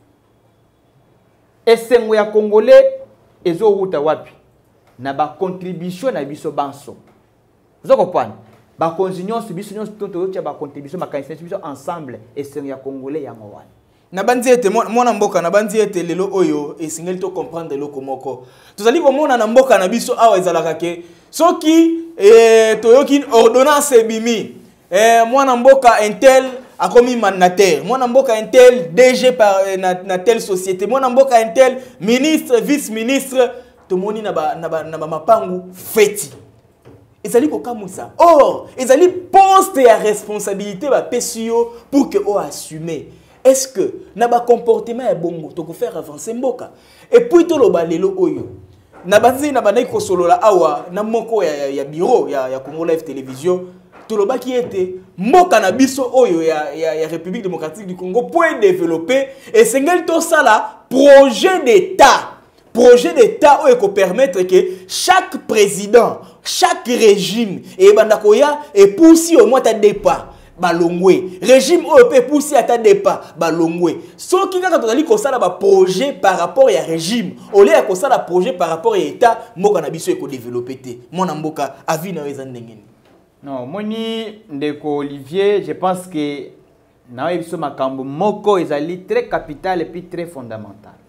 Et sengo ya congolais ezo uta wapi. Na ba contribution na biso banso. Vous comprenez? ba continuons biso nyonso toto tia ba contribution ma contribution ensemble et c'est ya congolais ya ngwan na banzi ete mwana mboka na banzi ete lelo oyo esingeli to comprendre loko moko tozali komona na mboka na biso awa ezalaka ke soki eh toyoki ordonnance bimi eh mwana mboka intel akomi mandataire mwana mboka intel D G par na, na telle société mwana mboka intel ministre vice ministre tomoni na ba na ba, na ba mapangu feti ezali kokamusa or ezali poste ya responsabilité ba pesio pour que o assumer. Est-ce que na ba comportement ya bongo to ko faire avancer mboka et puis to lo balelo oyo na banzi na banai ko solola awa na moko ya, ya bureau ya ya Congo Live Télévision to lo baki ete mboka na biso oyo ya, ya, ya République démocratique du Congo pour développer et sengel to sala projet d'état projet d'état oyo ko permettre que chaque président chaque régime et bandakoya et poussi au moins ta départ balongwe régime O P poussi à ta départ balongwe so ki kaka tozali ko sala ba projet par rapport ya régime ole ya ko sala projet par rapport ya état mboka na biso eko développer te mona mboka avi na weza ndengeni non moni ndeko Olivier je pense que na biso makambo moko ezali très capital et puis très fondamental.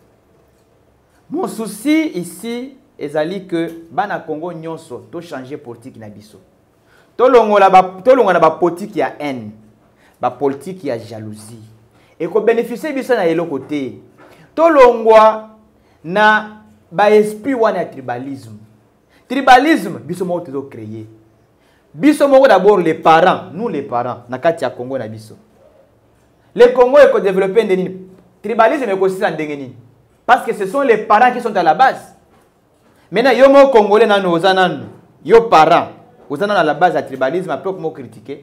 Mon souci ici ezali que bana Congo nyonso to changer politique na biso tolongola ba tolongola ba politique ya haine ba politique ya jalousie et ko bénéficier biso na yelo côté tolongwa na ba esprit wana tribalisme tribalisme biso mo to créer biso mo d'abord les parents nous les parents na kati ya Congo na biso le Congo est ko développer ndeni tribalisme ko sisa ndengeni parce que ce sont les parents qui sont à la base. Maintenant yo mo congolais nanu ozananu yo parents ozana à la base du tribalisme après comment critiquer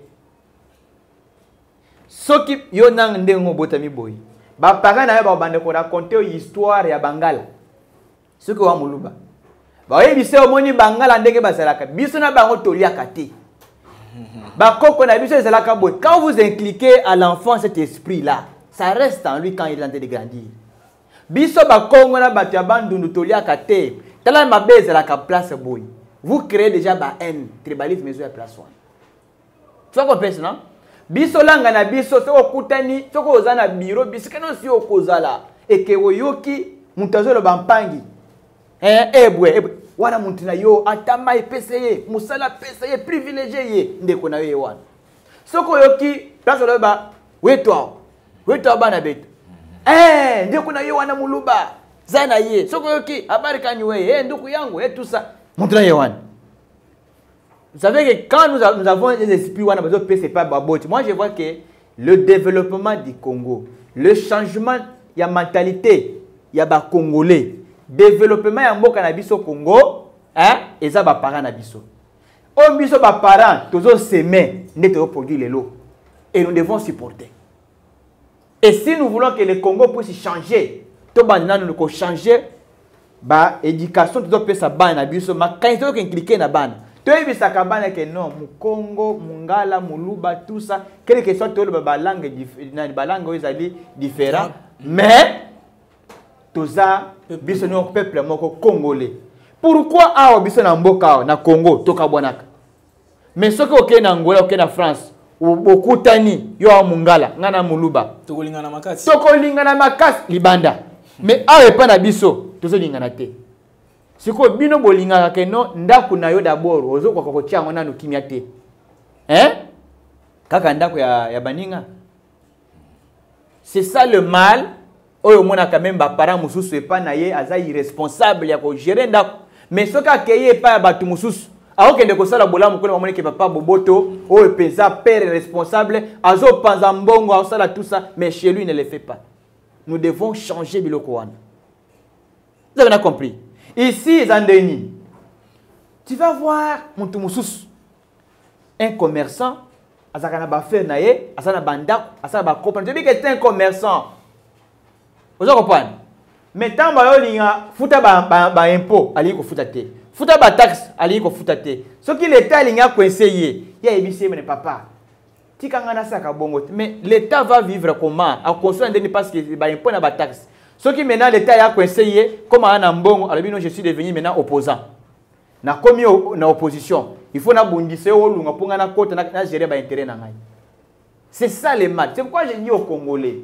soki yo nang ndengo botami boy ba parents na ba bande ko raconter histoire ya Bangala soki wa muluba ba yebise omoni Bangala ndenge basalaka biso na bango toliaka te ba koko na biso ezalaka boy quand vous impliquez à l'enfant cet esprit là ça reste en lui quand il est en train de grandir biso ba kongo na bato ya bandundu toliaka te tala mabeze la place boy. Vous créez déjà ba haine, tribalisme mais à place one. Tu vois comprendre non? Biso langa na biso soko kutani, soko ozana bureau bisikano si okozala et que woyoki mutazo lo bampangi. Eh ebwe ebwe wana muntina yo atama epeseye, musala peseye privilégié ye ndeko na yo wana. Soko yoki place lo ba wetwa. Wetwa bana betu. Eh ndeko na yo wana muluba. Zana ye, soko yoki, habari kanywe, eh, nduku yangu, eh, tout ça. Montre yewan. Vous savez que quand nous, a, nous avons des esprits, c'est pas baboti. Moi, je vois que le développement du Congo, le changement, il y a mentalité, il y a ba Congolais. Développement, il y a un cannabis au Congo, hein, et ça, ba parents nabiso. Au biso, ba parents, tous s'aimer, nous devons produire les lots. Et nous devons supporter. Et si nous voulons que le Congo puisse changer, tout le monde changer ba éducation tout peut sa ban na biso ma quand tu veux cliquer na ban tu es bisa kabana que non mu Congo mungala muluba tout ça quelle que soit tout le ba langue na ba langue ezali différent mais tout ça biso no peuple moko congolais pourquoi a biso na mboka na Congo to kabonaka mais ce que OK na Angola OK na France okutani yo mungala ngana muluba to kolingana makasi to kolingana makasi libanda. Mais awe pa na biso tozo lingana te siko bino bolingaka ke no ndaku na yo d'abord ozo kwa ko tia ngona no kimia te hein kaka ndaku ya ya baninga c'est ça le mal oyo mona quand même ba parents mususu epa na ye aza irresponsable ya ko gérer ndaku mais soka keye pa ya batu mususu aokende ko sala bolamu ko mona ke papa boboto oyo pensa père responsable azo panza mbongo a sala tout ça mais chez lui il ne le fait pas. Nous devons changer biloko wana. Vous avez compris? Ici, Zandeni, tu vas voir mon mususu, un commerçant, azakana ba faire naye, asana banda, asana ba comprendre. Tu dis que c'est un commerçant. Vous comprenez? Mais tant ba yo linga futa ba ba, ba impôt, ali ko futa te. Futa ba taxe, ali ko futa te. Ce qui l'état linga conseiller, ya ebisi mais papa. Mais l'État va vivre comment? À construire un parce qu'il y a un point de taxe. Ce qui maintenant l'État a conseillé, comme un bon, alors je suis devenu maintenant opposant. Na commis na opposition. il faut n'abondisser au lunga pour na côté na gérer ba intérêt na ngai. C'est ça les maths. C'est pourquoi j'ai dit aux Congolais,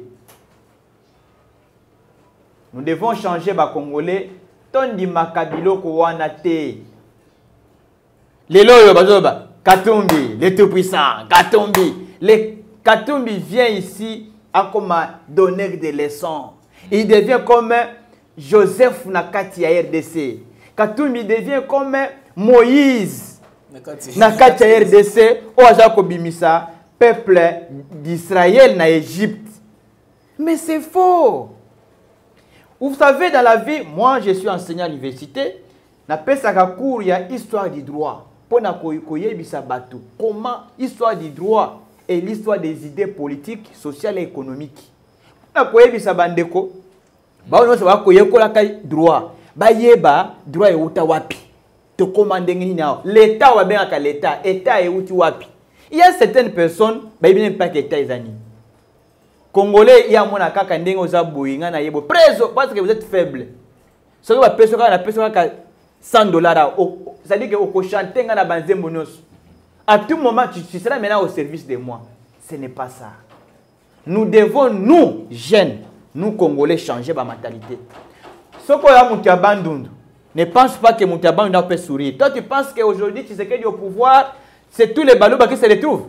nous devons changer ba Congolais tondi makabilo ko wana te. Les loyo bazoba Katumbi, les tout puissants, Katumbi, les Katumbi vient ici à comme donner des leçons. Il devient comme Joseph Nakati à R D C. Katumbi devient comme Moïse Nakati à R D C au Azako Bimisa, peuple d'Israël na Égypte. Mais c'est faux. Vous savez, dans la vie, moi je suis enseignant à l'université, na pesa ka cours il y a histoire du droit. Pour na koyebisa batu comment histoire du droit et l'histoire des idées politiques, sociales et économiques. Na koyebisa bandeko ba ono sa koyekola ka droit. Ba yeba droit e uta wapi. Te commander nini na l'état wa benga ka l'état, état e uti wapi. Il y a certaines personnes ba bien pas que état ezani. Congolais, il y a mon akaka ndenge oza boyinga na yebo preso parce que vous êtes faible. Ce que va peso ka na peso ka cent dollars, c'est-à-dire que au chanter na banzembo nyos. À tout moment tu, tu seras maintenant au service de moi. Ce n'est pas ça. Nous devons nous jeunes, nous Congolais changer ma mentalité. Ce qu'on a monté à Bandundu, ne pense pas que monté à Bandundu peut sourire. Toi tu penses qu'aujourd'hui tu sais qu'il est au pouvoir, c'est tous les balous qui se retrouvent.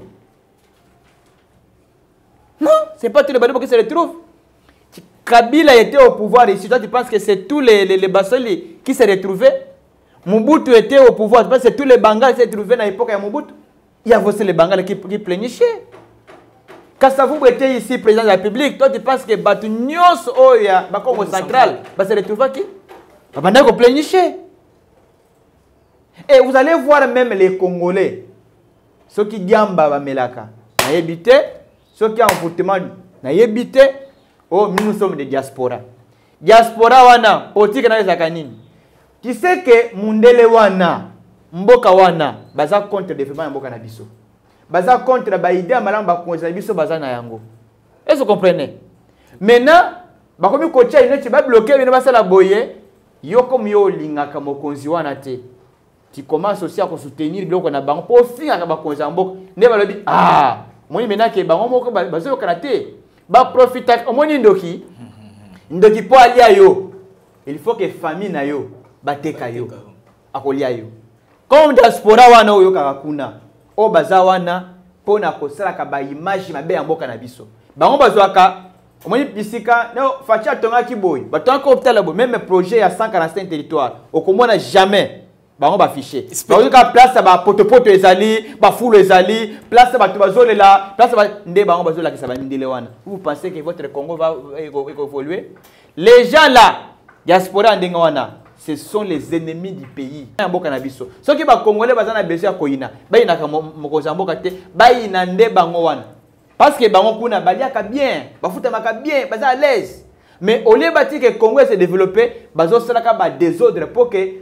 Non, ce n'est pas tous les balous qui se retrouvent. Kabila était au pouvoir ici. Toi, tu penses que c'est tous les, les, les Basoli qui se retrouvaient. Mobutu était au pouvoir. Tu penses que c'est tous les Bangals qui se retrouvaient dans l'époque de Mobutu. Il y a aussi les Bangals qui, qui pleurnichaient. Kassavou était ici, président de la République. Toi, tu penses que Batu Nyos, oh, il y a Bakongo central, va se retrouver qui? Babanda qui pleurnichait. Et vous allez voir même les Congolais. Ceux qui diamba Bamelaka. N'a habité. Ceux qui ont un comportement. N'a habité. Oh, nous sommes des diaspora. Diaspora wana, politique na zakanini. Tu sais que mundele wana, mboka wana, baza contre développement mboka na biso. Baza contre ba idée malamba ba konza biso baza na yango. Est-ce que vous comprenez? Maintenant, ba komi kocha ine ti ba bloquer bino basala boye, yo comme yo lingaka mokonzi wana te. Tu commences aussi à soutenir biloko na bango pour finir ba konza mboka. Ne ba lobi ah, moi maintenant que bango moko bazo kana te. Ba profita omoni ndoki ndoki po alia yo il faut que famille na yo bateka yo akolia yo comme diaspora wana oyo kakuna o baza wana pona kosala ka ba image mabe ya mboka na biso bango bazwaka omoni bisika no facha tonga kiboy batonga hôpital bo même projet ya cent quarante-cinq territoires okomona jamais bango ba fiché bango ka place ba potopoto ezali ba foule ezali place ba tubazolela place ba nde bango bazola ki saba ndile wana. Vous pensez que votre Congo va évoluer? Les gens là diaspora ndenge wana ce sont les ennemis du pays. Mboka na biso soki ba congolais bazana besoin ya koyina bayina ka mokoza mboka te bayina nde bango wana parce que bango kuna baliaka bien bafuta maka bien baza à l'aise mais au lieu bati que Congo se développer bazo salaka ba désordre pour que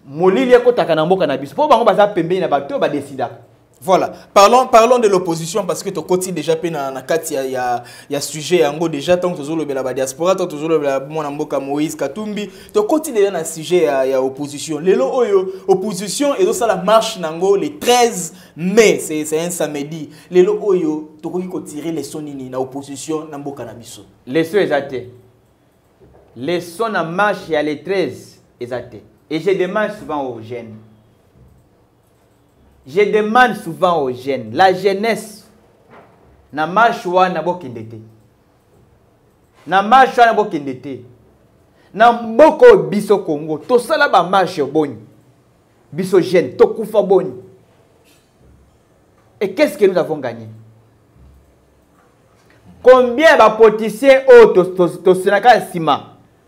voilà, parlons, parlons de l'opposition parce que tu as déjà fait dans il y a y a sujet en gros déjà tant que tu as la diaspora tant que tu as Moïse Katumbi tu as déjà dans sujet il y a opposition les opposition et donc ça la marche nango le treize mai c'est c'est un samedi les lo oyo tu as tirer les sons nini na opposition na mboka na biso les sons exacté les sons na marche il y a les treize exacté. Et je demande souvent aux jeunes. Je demande souvent aux jeunes. La jeunesse. Na marche wana bokindete. Na marche wana bokindete. Na mboko biso Congo. To sala ba marche boni. Biso jeune. To kufa boni. Et qu'est-ce que nous avons gagné? Combien de politiciens ont to senaka sima?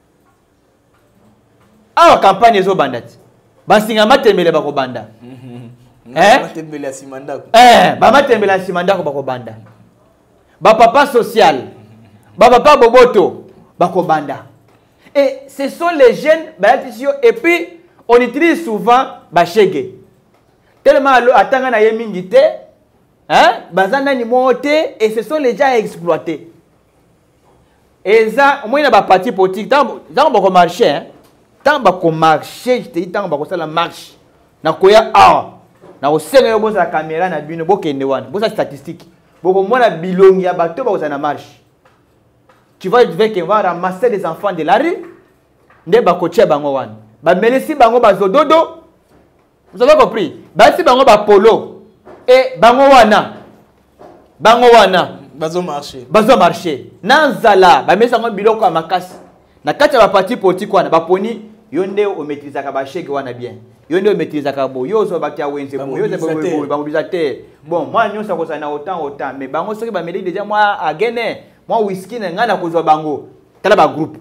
Ah, campagne zo bandati. Basinga matembele bako banda. Eh? Matembele asimanda ko. Eh, ba matembele asimanda ko bako banda. Ba papa social. Ba papa boboto bako banda. Et ce sont les jeunes bayatisio et puis on utilise souvent ba chege. Tellement atanga na yemingi te, hein? Bazana ni moté et ce sont les gens exploités. Et ça, moi il y a ba parti politique dans dans bako marché, hein? Tant que marché, je te dis tant que ça la marche. Na koya ah, na osenga yo boza caméra na bino bokende wana boza statistique boko mona bilongi ya bato boza na marche. Tu vas dire qu'on va ramasser des enfants de la rue nde bakotia bango wana ba melisi bango bazododo. Vous avez compris? Ba si bango ba polo et bango wana bango wana bazo marché bazo marché nanzala ba mesa ngo biloko ya makasi na kati ya ba parti politique wana baponi yo nde o maîtriser ka ba chèque wana bien yo nde o maîtriser ka bo yo zo ba kia wenze bo yo zo ba mobilisateur bon moi nyonso ko sana autant autant mais bango soki ba meli déjà moi a gagner moi whisky na ngana ko zo bango tala ba groupe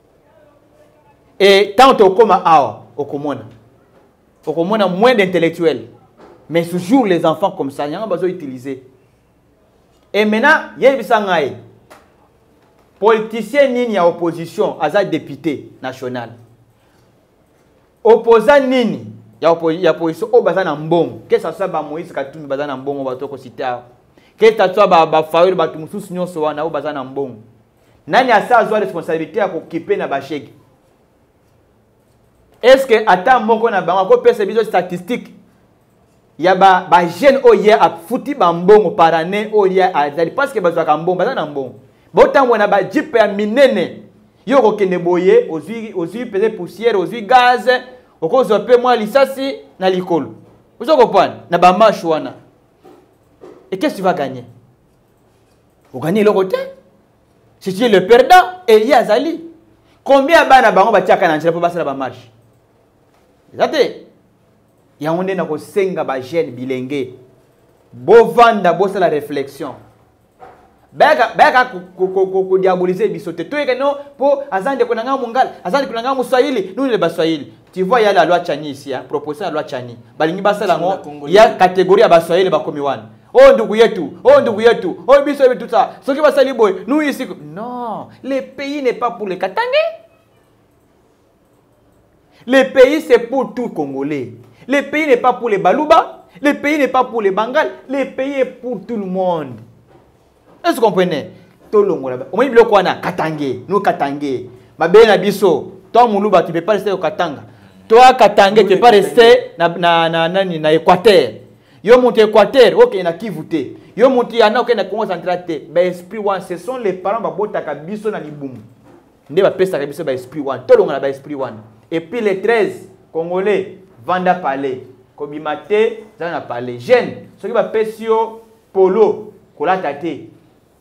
et tant au koma awa okomona okomona moins d'intellectuels mais toujours les enfants comme ça nyanga bazo utiliser. Et maintenant, il y a des politiciens nini à opposition, à député national. Opposant nini, il y a opposition au bazan en bon. Qu'est-ce que ça va Moïse Katoumi bazan en bon, on va te citer. Qu'est-ce que ça va Bafaoul Batumous Nyon Soana au bazan en bon. Nani a ça a responsabilité à occuper na bacheg. Est-ce que attends mon qu'on a bango peut se biso statistique? Il y a ba ba jeune oye a fouti bambongo par année oye a zali parce que bazwa kambongo bazana mbongo botango na ba jeep ya minene yo ko kende boye ozui ozui pese poussière ozui gaz okozo pe moi lisasi na likolo vous comprenez na ba marche wana et qu'est-ce que tu vas gagner? Vous gagnez le côté si tu es le perdant et il y a zali combien bana bango ba tiaka na njela po basala ba marche zate ya onde na ko senga ba jeune bilenge bo vanda bo la réflexion beka beka ko diaboliser bisote to ekeno po azande ko nanga mungal azande ko nanga muswahili nous les baswahili tu vois il y a la loi Chani ici hein proposé la loi Chani balingi basala ngo il y a catégorie ya baswahili ba komi wana oh ndugu yetu oh ndugu yetu oh biso tout ça ce qui va sali boy nous ici non le pays n'est pas pour les Katangais. Le pays c'est pour tout Congolais. Le pays n'est pas pour les Balouba, le pays n'est pas pour les Bangals, le pays est pour tout le monde. Est-ce que vous comprenez? Tout le monde. On dit quoi na Katangé, nous Katangé. Ma belle Abisso, toi Moulouba, tu ne peux pas rester au Katanga. Toi Katangé, tu ne peux pas rester na na na na na Équateur. Yo monte Équateur, OK, na qui voter. Yo monte yana OK na Congo central. Ben esprit one, ce sont les parents ba botaka biso na libum. Nde ba pesa ka biso ba esprit one. Tout le monde na ba esprit one. Et puis les treize Congolais Vanda Palais, Kobimate, Zana Palais. Jeune, ce qui va Pesio, Polo, Kolatate.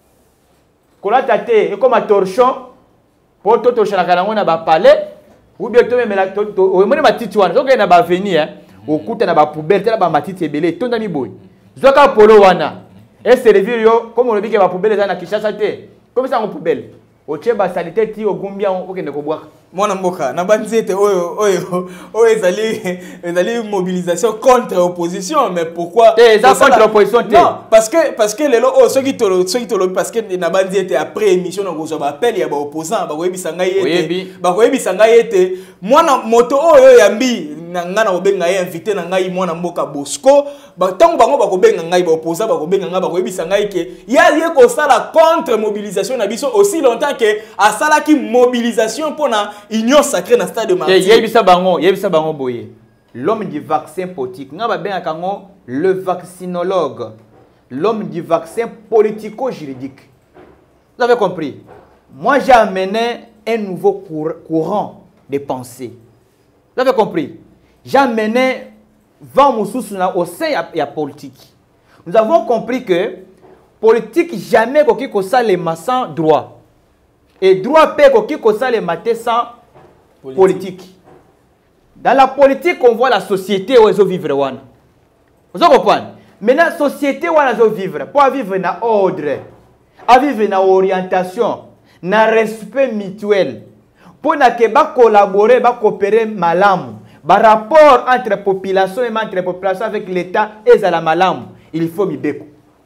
Kolatate, et comme un torchon, pour tout torchon, on a un palais, ou bien tout le monde, au moins ma petite one, donc il y a un avenir, au coup, il y a une poubelle, il y a une petite ébélée, tout le monde. Zoka Polo Wana, et c'est le vieux, comme on le dit que la poubelle est dans Kishasa, comme ça, une poubelle. Au Tchèba, salité, au Gumbia, on peut boire. Mwana mboka na banzete oyo oyo oyo ezali ezali mobilisation contre opposition mais pourquoi c'est contre opposition? Non parce que parce que lelo oh ceux qui tolo ceux qui tolo parce que na banzete après émission na gozo ba appel ya ba opposant ba koyebisa ngai ete ba koyebisa ngai ete mwana moto oyo yambi na ngana obenga ye invité na ngai mwana mboka Bosco ba tango bango ba kobenga ngai ba opposant ba kobenga ngai ba koyebisa ngai ke ya ye ko sala contre mobilisation na biso aussi longtemps que a sala ki mobilisation pona union sacrée dans stade de Martyr. Yebisa bango, yebisa bango boye. L'homme du vaccin politique, nga ba ben kango le vaccinologue. L'homme du vaccin politico-juridique. Vous avez compris? Moi j'ai amené un nouveau cour courant de pensée. Vous avez compris? J'ai amené vingt moussous au sein de la politique. Nous avons compris que politique jamais qu'on ça les massants droit. Et droit paie qu'on ça les matés sans politique. politique. Dans la politique, on voit la société où ils vivent. Vous comprenez? Maintenant, la société où ils vivent, pour vivre dans l'ordre, à vivre dans l'orientation, dans le respect mutuel, pour collaborer, coopérer malam, par rapport entre la population et entre la population avec l'État et la malam, il faut mibeko.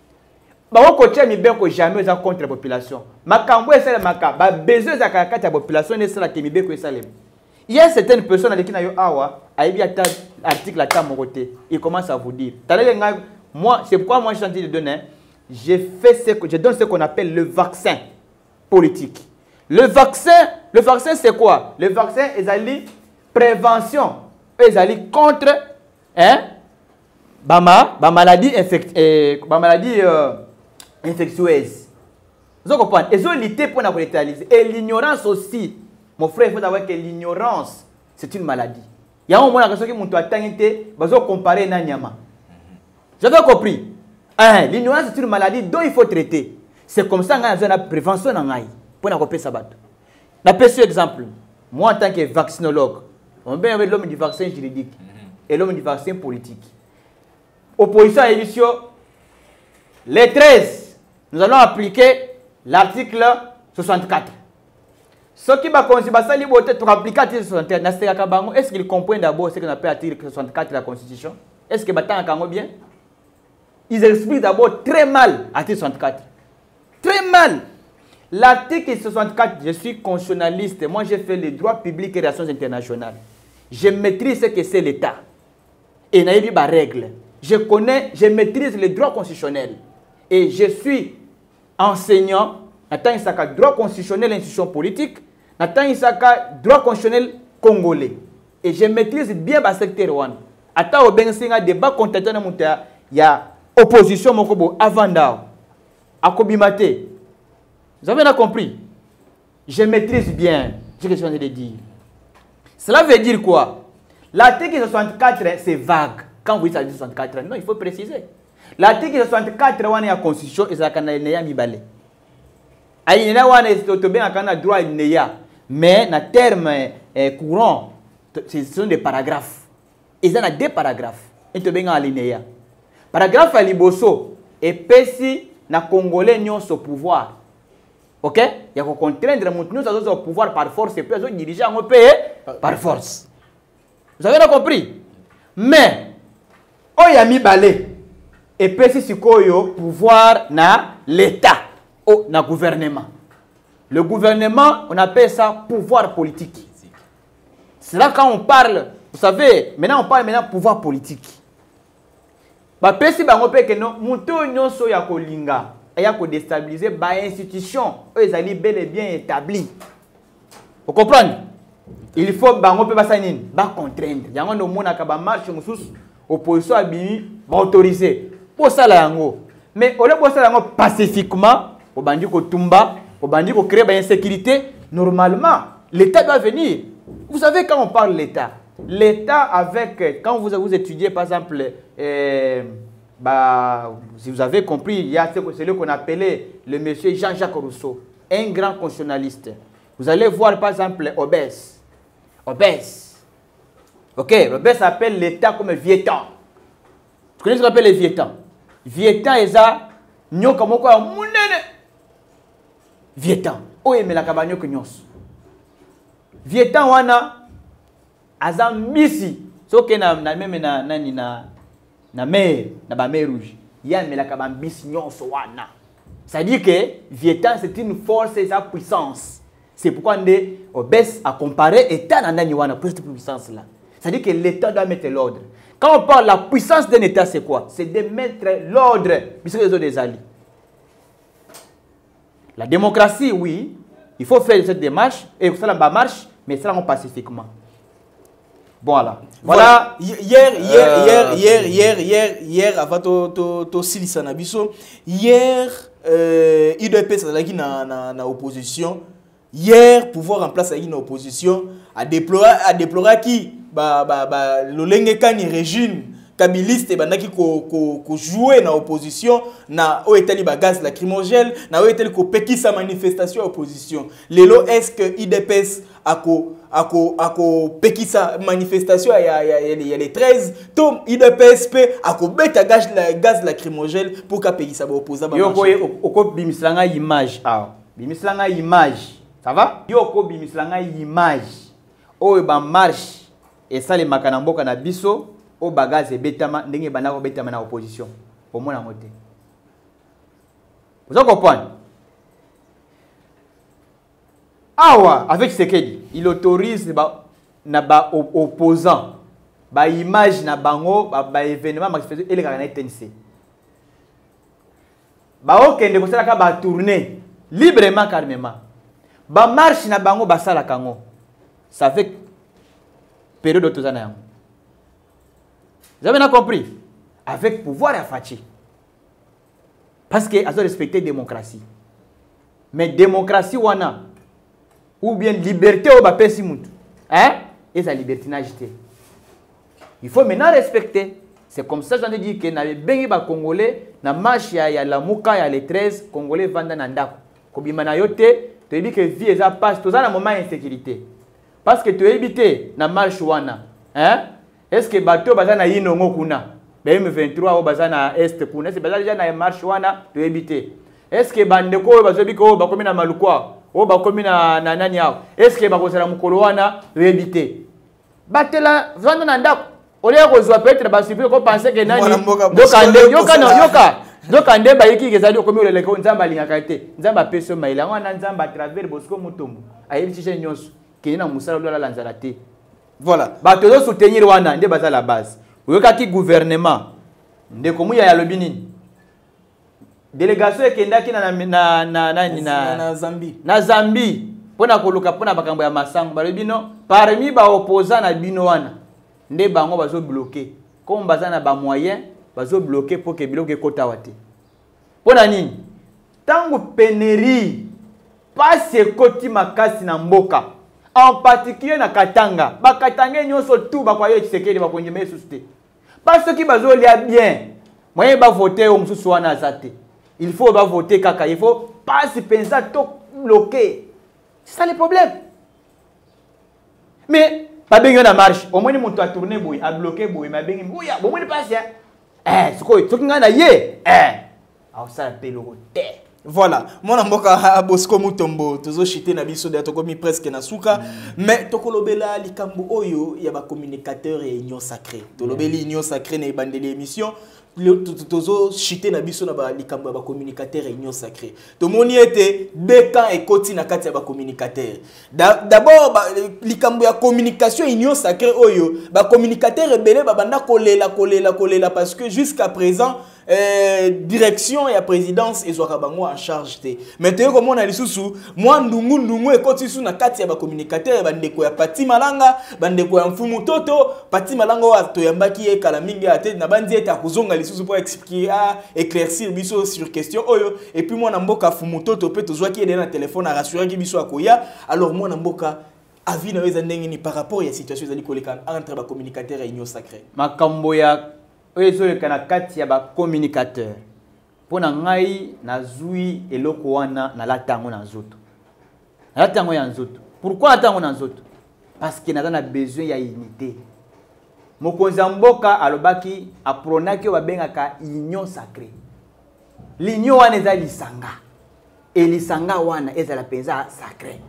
Ba ko tia mibeko jamais za contre la population. Makambo esa maka ba besoin za kakata la population ne sala ke mibeko esalem. Il y a certaines personnes avec qui na yo awa, aibi ata article ata mon côté. Il commence à vous dire. Moi, c'est pourquoi moi je suis en train de donner, je fais ce que je donne ce qu'on appelle le vaccin politique. Le vaccin, le vaccin c'est quoi? Le vaccin est allé prévention, est allé contre hein Bama, ba maladie infect, eh, ba maladie euh, infectieuse. Vous comprenez? Ils ont lutté pour la réaliser. Et l'ignorance aussi. Mon frère, il faut savoir que l'ignorance, c'est une maladie. Il y a un moment où on doit comparer à Nyama. J'avais compris. Hein, l'ignorance, c'est une maladie dont il faut traiter. C'est comme ça qu'on a la prévention pour la repérer ça. Je vais un exemple. Moi, en tant que vaccinologue, on a l'homme du vaccin juridique et l'homme du vaccin politique. Opposition à l'édition, les treize, nous allons appliquer l'article soixante-quatre. Ce qui va considérer ça, pour appliquer l'article soixante-quatre, est-ce qu'ils comprennent d'abord ce qu'on appelle l'article soixante-quatre de la Constitution? Est-ce que Batan bien? Ils expliquent d'abord très mal l'article soixante-quatre. Très mal. L'article soixante-quatre, je suis constitutionnaliste. Moi, j'ai fait les droits publics et relations internationales. Je maîtrise ce que c'est l'État. Et il y a des règles. Je connais, je maîtrise les droits constitutionnels. Et je suis enseignant, Nathan Isaka, droit constitutionnel, institution politique, Nathan Isaka, droit constitutionnel congolais. Et je maîtrise bien le secteur one. Ata au Bensinga, débat contesté, il y a opposition avant d'Ao. Akobimate. Vous avez bien compris? Je maîtrise bien ce que je viens de dire. Cela veut dire quoi? L'article soixante-quatre, c'est vague. Quand vous dites l'article soixante-quatre, non, il faut préciser. L'article soixante-quatre, on est à la Constitution et c'est la Canada Mibale. Il y a un droit, mais dans le terme courant, ce sont des paragraphes. Il y a deux paragraphes. Il y a un paragraphe à Liboso et Pessi na Congolais n'ont ce pouvoir. Ok? Il y a qu'on contraindre nous au pouvoir par force et puis les dirigeants ont payé par force. Vous avez compris? Mais, oh y a mis balai et Pessi si koyo pouvoir na l'État, oh na gouvernement. Le gouvernement, on appelle ça pouvoir politique. C'est là quand on parle, vous savez, maintenant on parle maintenant pouvoir politique. Bah pesi ba ngope que non, muto nyonso ya kolinga, ya ko déstabiliser ba institution, eux ali bel et bien établi. Vous comprenez? Il faut ba ngope ba sanine, ba contraindre. Yango no mona ka ba marche mususu, opposition abimi ba autoriser. Pour ça la yango. Mais au lieu de ça yango pacifiquement, au bandi ko tumba, au bandi ko créer ba insécurité, normalement, l'État doit venir. Vous savez quand on parle de l'État, l'État avec, quand vous, vous étudiez par exemple, euh, bah, si vous avez compris, il y a celui qu'on appelait le monsieur Jean-Jacques Rousseau, un grand constitutionnaliste. Vous allez voir par exemple Obès. Obès. Ok, Obès appelle l'État comme Vietnam. Vous connaissez ce qu'on appelle les Vietnam? Vietnam est ça, nous comme quoi, Vietnam. Oh, mais la cabane que nous. Vietnam wana azambisi soke na na même na nani na na mer na ba mer rouge ya mais la kabambisi nyonso wana. Ça dit que Vietnam c'est une force et sa puissance. C'est pourquoi Ndé Obès a comparé état na nani wana pour cette puissance là. Ça dit que l'État doit mettre l'ordre. Quand on parle de la puissance d'un État, c'est quoi? C'est de mettre l'ordre puisque les autres des alliés. La démocratie, oui, il faut faire cette démarche et ça la marche, mais ça va pacifiquement. Voilà. Voilà. Hier, hier, hier, hier, hier, hier, hier, avant to to silisa na biso, hier, euh, I D P S a na na na opposition. Hier, pouvoir en place a na opposition, a déploré, a déploré qui, bah bah bah, l'olenge kani régime. Kabiliste bandaki ko ko ko jouer na opposition na o etali ba gaz lacrymogène na o etali ko pekisa manifestation opposition lelo est-ce que I D P S ako ako ako pekisa manifestation ya ya ya les treize to I D P S pe ako beta gaz la gaz lacrymogène pour ka pekisa ba opposant ba yo ko oko bimislanga image ah bimislanga image ça va yo ko bimislanga image o ba marche et ça les makana mboka na biso au bagage et betama ndenge bana ko betama na opposition au moins en côté. Vous comprenez? Awa avec Sekedi, il autorise ba na ba opposant ba image na bango ba, ba événement manifestation et les gars na T N C. Ba okende ko sala ka ba tourner librement calmement. Ba marche na bango ba sala kango. Ça fait période d'autozana yango. Vous avez bien compris? avec pouvoir à Fachi. Parce qu'ils ont respecté la démocratie. Mais démocratie, wana, ou bien liberté, ou bien pessimutu. Hein? Et sa libertinage. Il faut maintenant respecter. C'est comme ça que j'en ai dit que les Congolais, na marche ya la Mouka, ya les treize Congolais vendent dans Ndako. Kobima na yote, tu as dit que vie est passe, tout ça, un moment d'insécurité. Parce que tu as évité na marche wana. Hein? Est-ce que bateau bazana yinongo kuna? B M vingt-trois au bazana est kuna. Est-ce que bazana déjà na marche wana, tu as évité. Est-ce que bandeko bazobiko bakomi na malukwa? O bakomi na nani yao? Est-ce que bakosala mukolo wana, tu as évité. Batela vendent dans Ndako. On est peut-être que vous pensez que nani yoka non yoka yoka ndemba yiki kezali okomi olele ko nzamba lingaka te nzamba peso maila wana nzamba à travers Bosco Mutombo ayebi tiche nyonso kini na musala lola lanzala te. Voilà ba to soutenir wana nde baza la base yoka ki gouvernement nde komu ya lobi nini délégation ekendaki na na na na na Zambie na Zambie pona koluka pona bakambo ya masango balobi no parmi ba opposants na bino wana nde bango bazo bloquer comme bazana ba moyen bazo bloquer pour que biloko ekota wate pona nini tango pénurie passe koti makasi na mboka en particulier na Katanga ba Katanga nyonso tout ba kwa yo Tshisekedi ba konjeme susté parce que bazo lia bien moyen ba voter au msusu wana azate il faut ba voter kaka il faut pas se penser to bloquer c'est ça le problème mais pas bien na marche au moins mon toit tourner boy a bloquer boy ma bien boya bon moi passe eh c'est quoi tout ngana ye eh a ça pelo te. Voilà, mon mboka Bosco Mutombo tozo chité na biso de tokomi presque na suka mm. Mais tokolobela likambo oyo ya ba communicateur et union sacrée tolobeli union sacrée na bandeli émission tozo chité na biso na ba likambo ya ba communicateur et union sacrée to moni ete deux camps et koti na kati ya ba communicateur d'abord likambo ya communication union sacrée oyo ba communicateur ebele ba banda kolela kolela kolela parce que jusqu'à présent Euh, direction et la présidence et Zouakabango en charge. Maintenant, comme on a les sous, moi, ndungu ndungu et quand ils na kati ya ba communicateur, bandeko ya Pati Malanga, bandeko ya Mfumu Toto, Pati Malanga wa toyambaki e kalamingi ate na bandi eta kuzonga les sous pour expliquer à éclaircir biso sur question oyo et puis moi na mboka Mfumu Toto peut to zwaki na téléphone à rassurer ki biso akoya alors moi na mboka avis na weza ndenge ni par rapport ya situation zali koleka entre ba communicateur et union sacrée. Makambo ya oyezo le kana kati ya ba communicateur pona ngai na zui eloko wana na latango na nzoto na latango ya nzoto pourquoi latango na nzoto parce que na na besoin ya unité mokonza mboka alobaki apronaki o babengaka union sacrée l'union wana eza lisanga et lisanga wana eza la penza sacré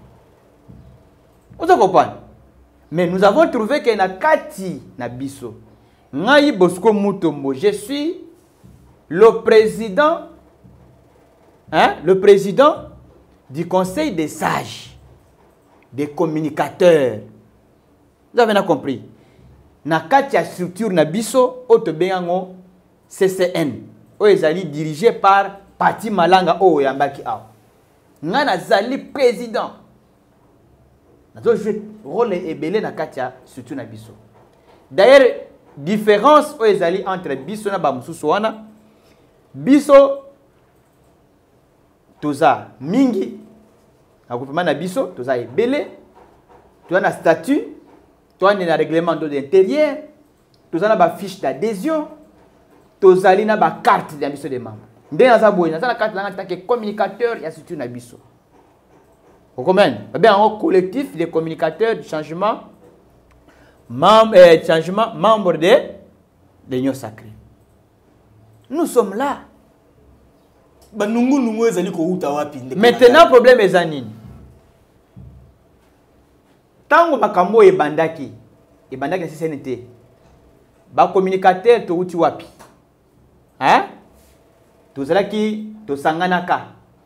vous comprenez mais nous avons trouvé que na kati na biso Ngai Bosco Mutombo, je suis le président, hein, le président du conseil des sages, des communicateurs. Vous avez compris? Na katia structure na biso otobengango C C N. Oezali dirigé par Pati Malanga o yambaki ao. Ngana zali président. Nazo jouer rôle ebele na katia structure na biso. D'ailleurs différence oezali entre biso na ba mususu wana biso toza mingi akupema na biso toza ebele toza na statut toza na règlement d'intérieur toza na ba fiche d'adhésion tozali na ba carte de biso de membres ndé na za boye na za carte na tant que communicateur ya structure na biso vous comprenez bien un collectif de communicateurs du changement Mem eh, changement membre de l'union sacrée. Nous sommes là. Maintenant, le problème est zanini. Tango makambo e bandaki, e bandaki na C C N T. Ba communicateur to uti wapi. Hein? To zalaki to sanganaka.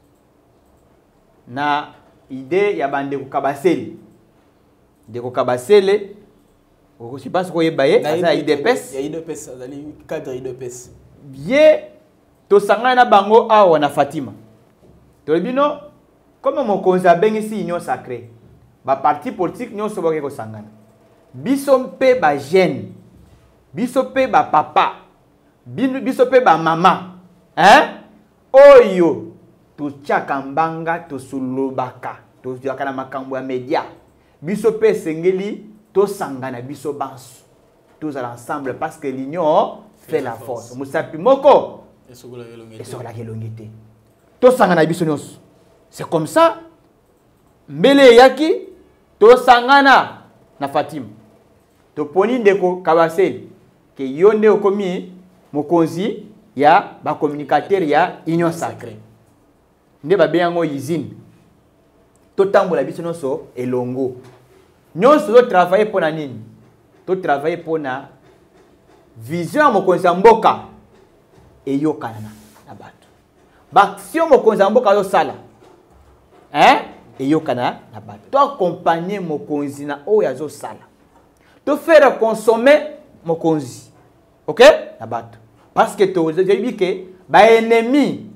Na idée ya bande ko kabaseli. De ko kabaseli. Je ne sais pas ce qu'il y a. Il y a I D P S. Il y a I D P S. Il y a cadre I D P S. Bien, to sangana bango awa na Fatima. Tolbino, comme mon conseil ben ici union sacrée. Ba parti politique union soboke ko sangana. Bisompe ba jeune. Bisompe ba papa. biso pe ba mama hein oyo to chaka mbanga to sulobaka to yakana makambo ya media biso pe sengeli to sangana biso bansu tous ensemble parce que l'union fait la force musapi moko et sur la kelongité to sangana biso nyos c'est comme ça mbele yaki to sangana na Fatima to poni ndeko Kabasele ke yonde okomi mokonzi ya ba communicateur ya union sacrée nde ba beyango usine to tambola biso nyonso elongo nyonso to travailler pour na nini to travailler pour na vision ya mokonzi ya mboka eyokana na bato baction mokonzi ya mboka yo sala hein eyokana na bato to accompagner mokonzi na oyo azo sala to faire consommer mokonzi OK na bato parce que to zebi ke ba ennemi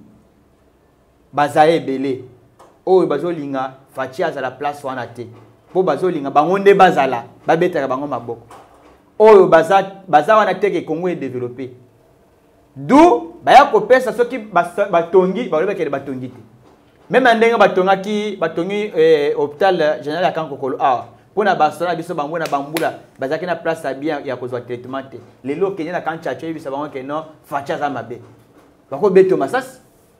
bazaye belé oyo bazolinga fachi azala place wana te po bazolinga bango nde bazala babetaka bango maboko oyo baza baza wana te ke Congo est développé d'où baya kopesa soki batongi balobeka le batongi te même ndenge batongaki batongi eh, hôpital général ya Kankokolo ah pona basona biso bango na bambula bazaki na place ya bien ya kozwa traitement te lelo kenya na kanchacho yebisa bango ke non facha za mabe bako beto masasi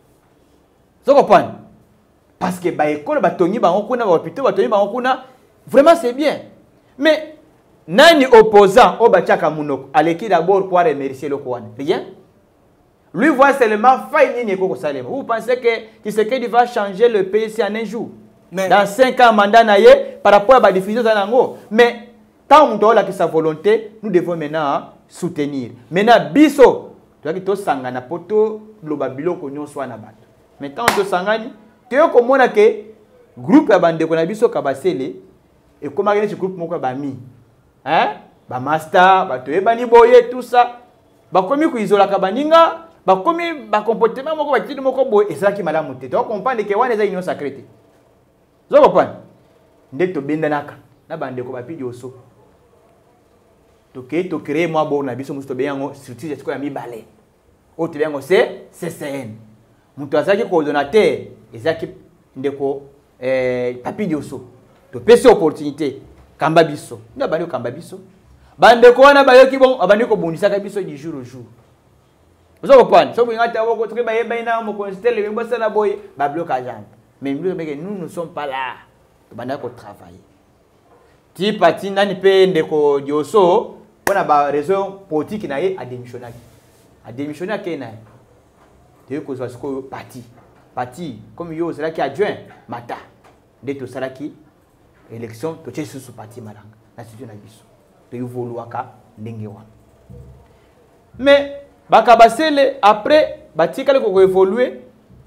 soko point parce que ba école batongi bango kuna ba hôpital batongi bango kuna vraiment c'est bien mais nani opposant au bachaka munoko aleki d'abord pour remercier le Kouane rien lui voit seulement faille ni ko salema vous pensez que Tshisekedi va changer le pays en un jour mais dans cinq ans mandat naie par rapport à la diffusion zanango mais tant on a sa volonté nous devons maintenant soutenir maintenant biso tu as to sangana poto globabilo ko nyonso na bato maintenant to sangani te ko mona ke groupe ya bande ko na biso Kabasele et comment ce groupe moko ba mi hein ba master ba to ebani boye tout ça ba komi ku isola ka baninga ba komi ba comportement moko ba tidi moko boye ezaki malamu te to comprendre ke wana eza union sacrée zo comprendre nde to bendanaka na bande ko ba pidi oso to ke to créer moi bon na biso musto beyango structure ya mi balé o te beyango c'est C C N muto azaki coordonnateur ezaki ndeko eh papidi oso to pese opportunité kamba biso nda bandi ko kamba biso bande ko wana bayoki bon abandi ko bundisa ka biso du jour au jour ozo comprendre so binga ta woko to ba yeba ina mo considérer le bossa na boy ba blocage mais nous nous ne sommes pas là to banda ko travailler ti parti nani pe ndeko dioso pona ba raison politique na ye a démissionné a démissionné ke na te ko so ko parti parti comme yo c'est là qui adjoint mata de to saraki élection to tche sous parti malanga na situation na biso to yvoluaka ndenge wana mais bakabasele après batikale ko évoluer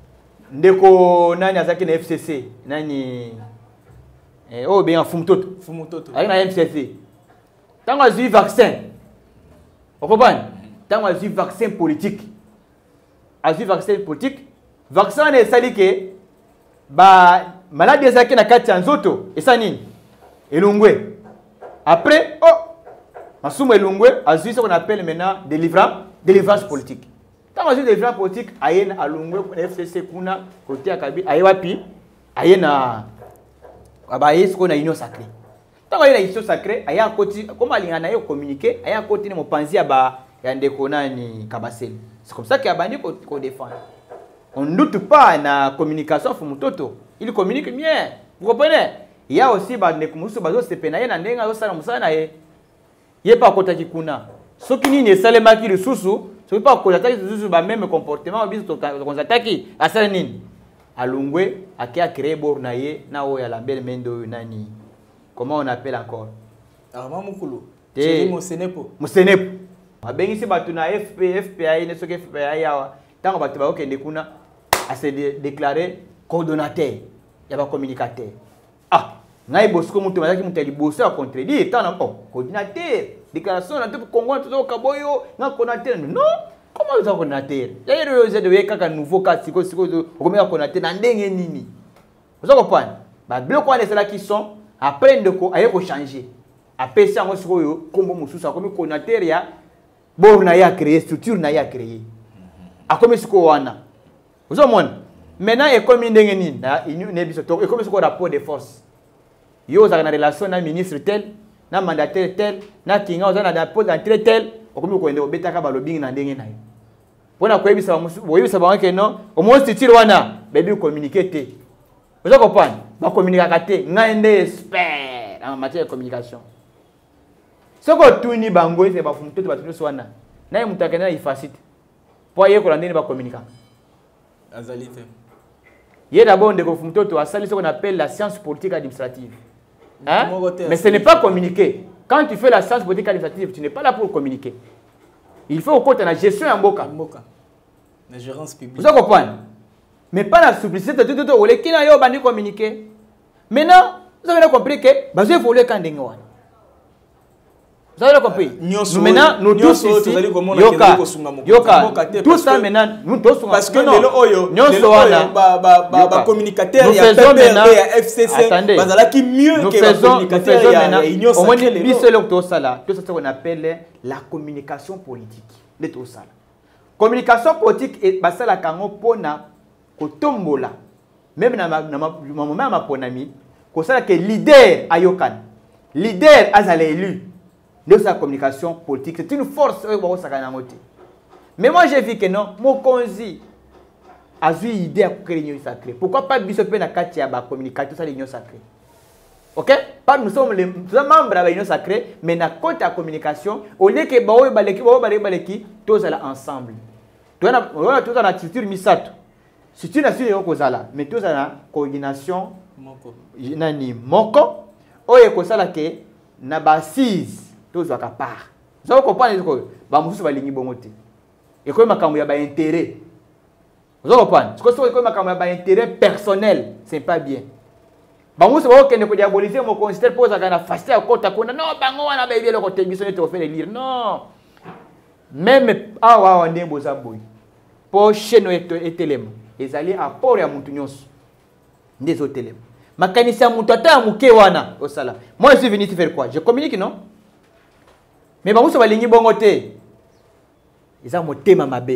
ndeko nani azaki na F C C nani eh oh bien fumutoto fumutoto avec na M C C tango azui vaccin on comprend tango azui vaccin politique azui vaccin politique vaccin ne sali ke ba maladie ezaki na kati ya nzoto esa nini elungwe après oh masumu elungwe azui ce qu'on appelle maintenant délivrance délivrance politique tant azui délivrance politique ayena alungwe na F C C kuna côté akabi ayewapi ayena abaye ce qu'on a union sacrée tant ayena union sacrée aya koti comme alingana yo communiquer aya koti ne mopanzi ya ba ya ndeko nani Kabasele c'est comme ça qu'il a bandi ko défendre on ne doute pas na communication fumutoto il communique bien vous comprenez il y a aussi ba ne kumusu bazo sepena ye na ndenga zo sala musana ye ye pa kota kikuna soki nini esalema ki lisusu soki pa kota taki lisusu ba même comportement biso to konzataki asala nini alungwe akia créer bor na ye na o ya lambele mendo nani comment on appelle encore Armand Mukulu Thierry Mosenepo Mosenepo abengisi batu na F P F P I ne soki F P I yawa tango batu ba okende kuna a se déclarer coordonnateur ya ba communicateur ah ngai bosko mutu mazaki mutu liboso a contredire tant oh coordinateur déclaration na tout Congo tout kaboyo nga coordinateur non comment vous coordinateur ya yero yo de weka ka nouveau cas siko siko komeka coordinateur na ndenge nini vous comprenez ba bloc kwa lesala qui sont après ndeko aye ko changer après ça ngo siko yo kombo mususu akomi coordinateur ya bor na ya créer structure na ya créer akomi siko wana ozomona maintenant ekomi ndenge nini na ne biso to ekomi siko rapport de force yo za na relation na ministre tel na mandataire tel na kinga oza na rapport d'entrée tel okomi ko ende obetaka balobing na ndenge na yo pona ko yebisa boyebisa bango ke non au moins structure wana bebi communiquer te vous comprenez ba communiquer te ngande expert en matière de communication soko tuni bango ese ba fumuto ba tuni swana na mutakana ifacite po ye ko landeni ba communiquer azali te ye d'abord de ko fumuto to asali ce qu'on appelle la science politique administrative. Hein? Mais ce n'est pas communiquer. Quand tu fais la science politique administrative, tu n'es pas là pour communiquer. Il faut au la gestion en boca. La gérance publique. Vous comprenez? Mais pas la simplicité de tout tout qui n'a pas communiquer. Maintenant, vous avez compris que vous avez volé quand vous avez compris? Nous maintenant, nous tous ici, yoka, yoka, tout ça maintenant, nous tous sommes parce que nous sommes communicateurs, il y a P P R, il y a F C C, qui mieux que les communicateurs, il y a Union Sacrée. Tout ça, tout ça, on appelle la communication politique. De tout ça. Communication politique est basée la kango pona kotombola. Même dans ma moment ma ponami, ko ça que leader ayokan, leader azale élu. De sa communication politique, c'est une force. Mais moi j'ai vu que non, mon konzi a eu une idée à créer l'union sacrée. Pourquoi pas biso pe na kati ya ba communicateur ça l'union sacrée? OK? Pas nous sommes les membres de l'union sacrée, mais na compte à communication, au lieu que ba oyo baleki ba oyo baleki tous là ensemble. Toi na on a tous en structure misato. Si tu n'as su yo kozala, mais tous en coordination moko. Nani moko oyo ko sala ke na ba assise tous à part. Vous comprenez ce que ba musu balingi bongote. Et quoi makambo ya ba intérêt. Vous comprenez? Ce que c'est quoi makambo ya ba intérêt personnel, c'est pas bien. Ba musu ba okende ko diaboliser mo considère pose kana facile kota kona non bango wana ba yebele ko télévision te faire lire. Non. Même awa wa ndembo za boy. Po cheno etelema. Ezali apport ya mutu nyonso. Ndezo telema. Makanisa mutu ata muke wana osala. Moi je suis venu te faire quoi? Je communique non? Mais bamuso balingi bongo te. Ils ont motema mabe.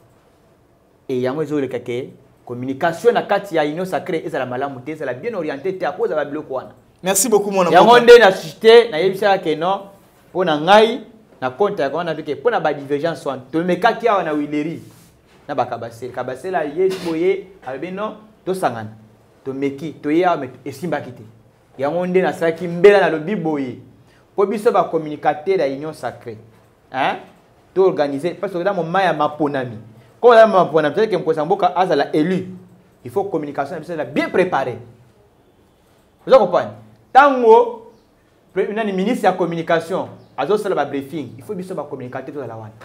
Et yango ezole kake communication na kati ya union sacrée ezala malamu te, ezala bien orienté te à cause ba biloko wana. Merci beaucoup mon ami. Yango nde na cité na yebisa ke non pona ngai na compte ya kona bike pona ba divergence wana. To mekaki awa na wileri. Na ba kabase, kabase la yes boye albe non to sangana. To meki to ya me esimba kite. Yango nde na saki mbela na lobi boye. Pour biso ba communicateur de l'union sacrée, hein, tout organiser parce que dans mon maya maponami, quand on a maponami, c'est que Mkosamboka azala élu, il faut communication bien préparée. Vous comprenez? Tango, le ministre de la communication, azo sala ba briefing, il faut biso ba communicateur tout la wana.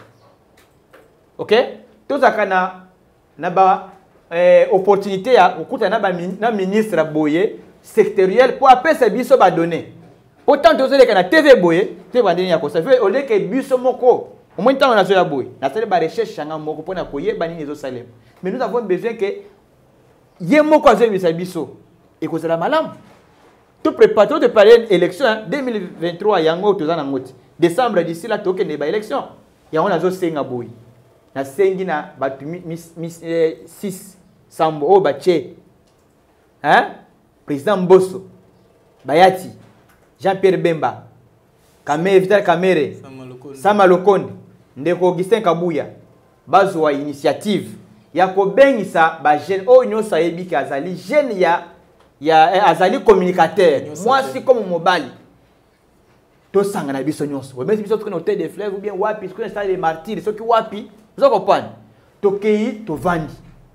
OK? Tout ça kana na ba opportunité ya okuta na ba na ministre boye sectoriel pour appeler ces biso ba donner. Autant de choses que la T V boye, tu vas dire que ça fait au lieu que biso moko, au moins temps on a sur la boye. Na sala ba recherche changa moko pour na koye bani les autres salem. Mais nous avons besoin que yé moko azo bisa biso et que ça la malam. Tout prépare tout de parler élection deux mille vingt-trois yango to za ngoti. Décembre d'ici là to ke ne ba élection. Ya on azo senga boye. Na sengi na ba miss six sambo o ba che. Hein? Président Mbosso. Bayati. Jean-Pierre Bemba, Kamere, Vital Kamere, Sama Lokonde, Ndeko Augustin Kabuya, bazwa initiative ya kobengisa ba jeune o nyosa yebi ka azali jeune ya ya azali communicateur. Moi si comme mobile. To sanga na biso nyonso. Même si biso to hôtel des fleuves ou bien wapi, ce qu'on installe les martyrs, ce qui wapi, vous comprenez? To kei to vandi.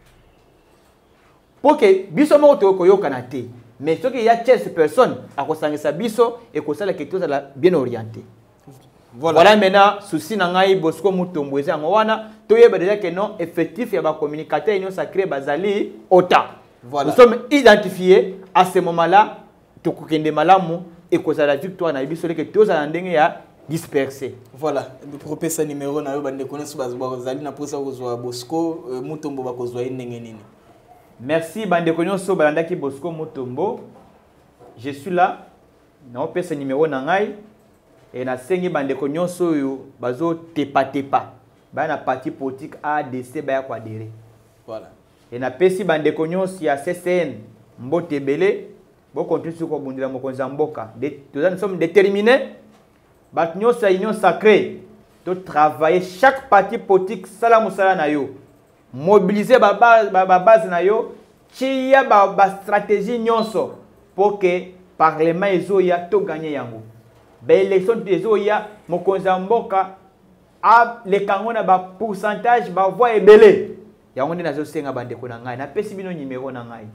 Pour que biso mo to koyoka na te. Mais ce qu'il y a treize personnes à Kosangesa Biso et Kosala quelque chose bien orienté. Voilà. Voilà maintenant, souci nangai Bosco Mutombweze Angwana, toyeba déjà que non effectif ya ba communicateur union sacrée bazali autant. Voilà. Nous sommes identifiés à ce moment-là, to kokende malamu et Kosala victoire na biso que tous en ndenge ya dispersé. Voilà, le professeur numéro na yo bande connaissance bazali na posa kozwa Bosco Mutombo ba kozwa ndenge nini. Merci Bandeko Nyonso Balandaki Bosco Mutombo. Je suis là. Non, pe ce numéro nangai. et na sengi bandeko nyonso yo bazo tepa tepa ba na parti politique A D C ba ya kwa adhérer. Voilà. Et na pesi bandeko nyonso ya C C N mbote belé bo continue sur ko bundila mokonzi mboka. Nous sommes déterminés ba nyonso union sacrée de travailler chaque parti politique sala musala na yo. Mobiliser ba base ba base na yo, chia ba, ba stratégie nyonso pour que parlement ezoya to gagner yango. Ba élection ezoya mokonzi mboka a le kangona ba pourcentage ba voix ebele. Yango ndi nazo senga bandeko na ngai na pesi bino numéro na ngai.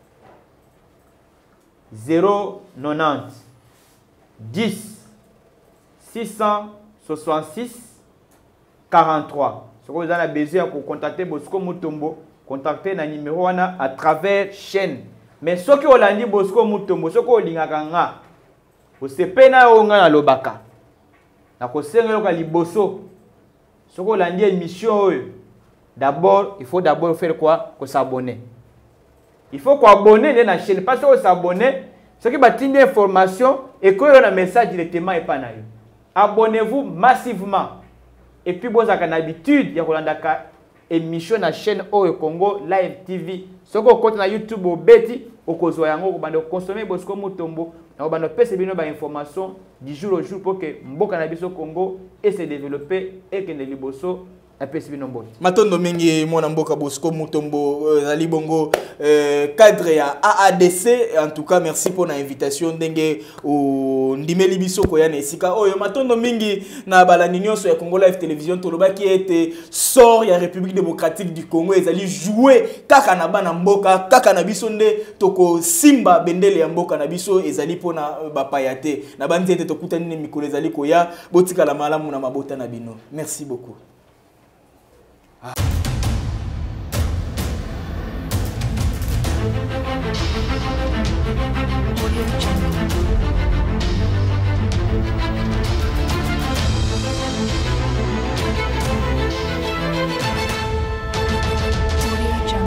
zéro neuf zéro dix six cent soixante-six quarante-trois. Si vous avez besoin de contacter Bosco Mutombo, contactez le numéro à travers chaîne. Mais ce que vous avez dit Bosco Mutombo, ce que vous avez dit, vous savez pas na lobaka. Na ko senga yo liboso. Ce que vous avez dit émission, d'abord, il faut d'abord faire quoi? Ko s'abonner. Il faut qu'on abonne à la chaîne. Parce que s'abonner, ce qui va tenir information et que un message directement et pas naïf. Abonnez-vous massivement. Et puis, vous avez l'habitude, il y a une émission na chaîne au Congo Live T V. Ce que vous avez na YouTube au Betty, au Kozoyango, vous avez consommé Bosco Mutombo, vous avez fait des informations du jour au jour pour que Mboka na biso Congo et se développer et que les liboso. Matondo mingi mwana mboka Bosco Mutombo zali bongo cadre ya A A D C. En tout cas merci pour l'invitation ndenge o ndimeli biso ko ya nesika oyo matondo mingi na balani nyonso ya Congo Live Television toloba ki ete sort ya République démocratique du Congo ezali jouer kaka na bana mboka kaka na biso nde toko simba bendele ya mboka na biso ezali pona bapayate na banzete tokutani ne mikolo ezali ko ya botika la malamu na mabota na bino. Merci beaucoup. Audio Jungle.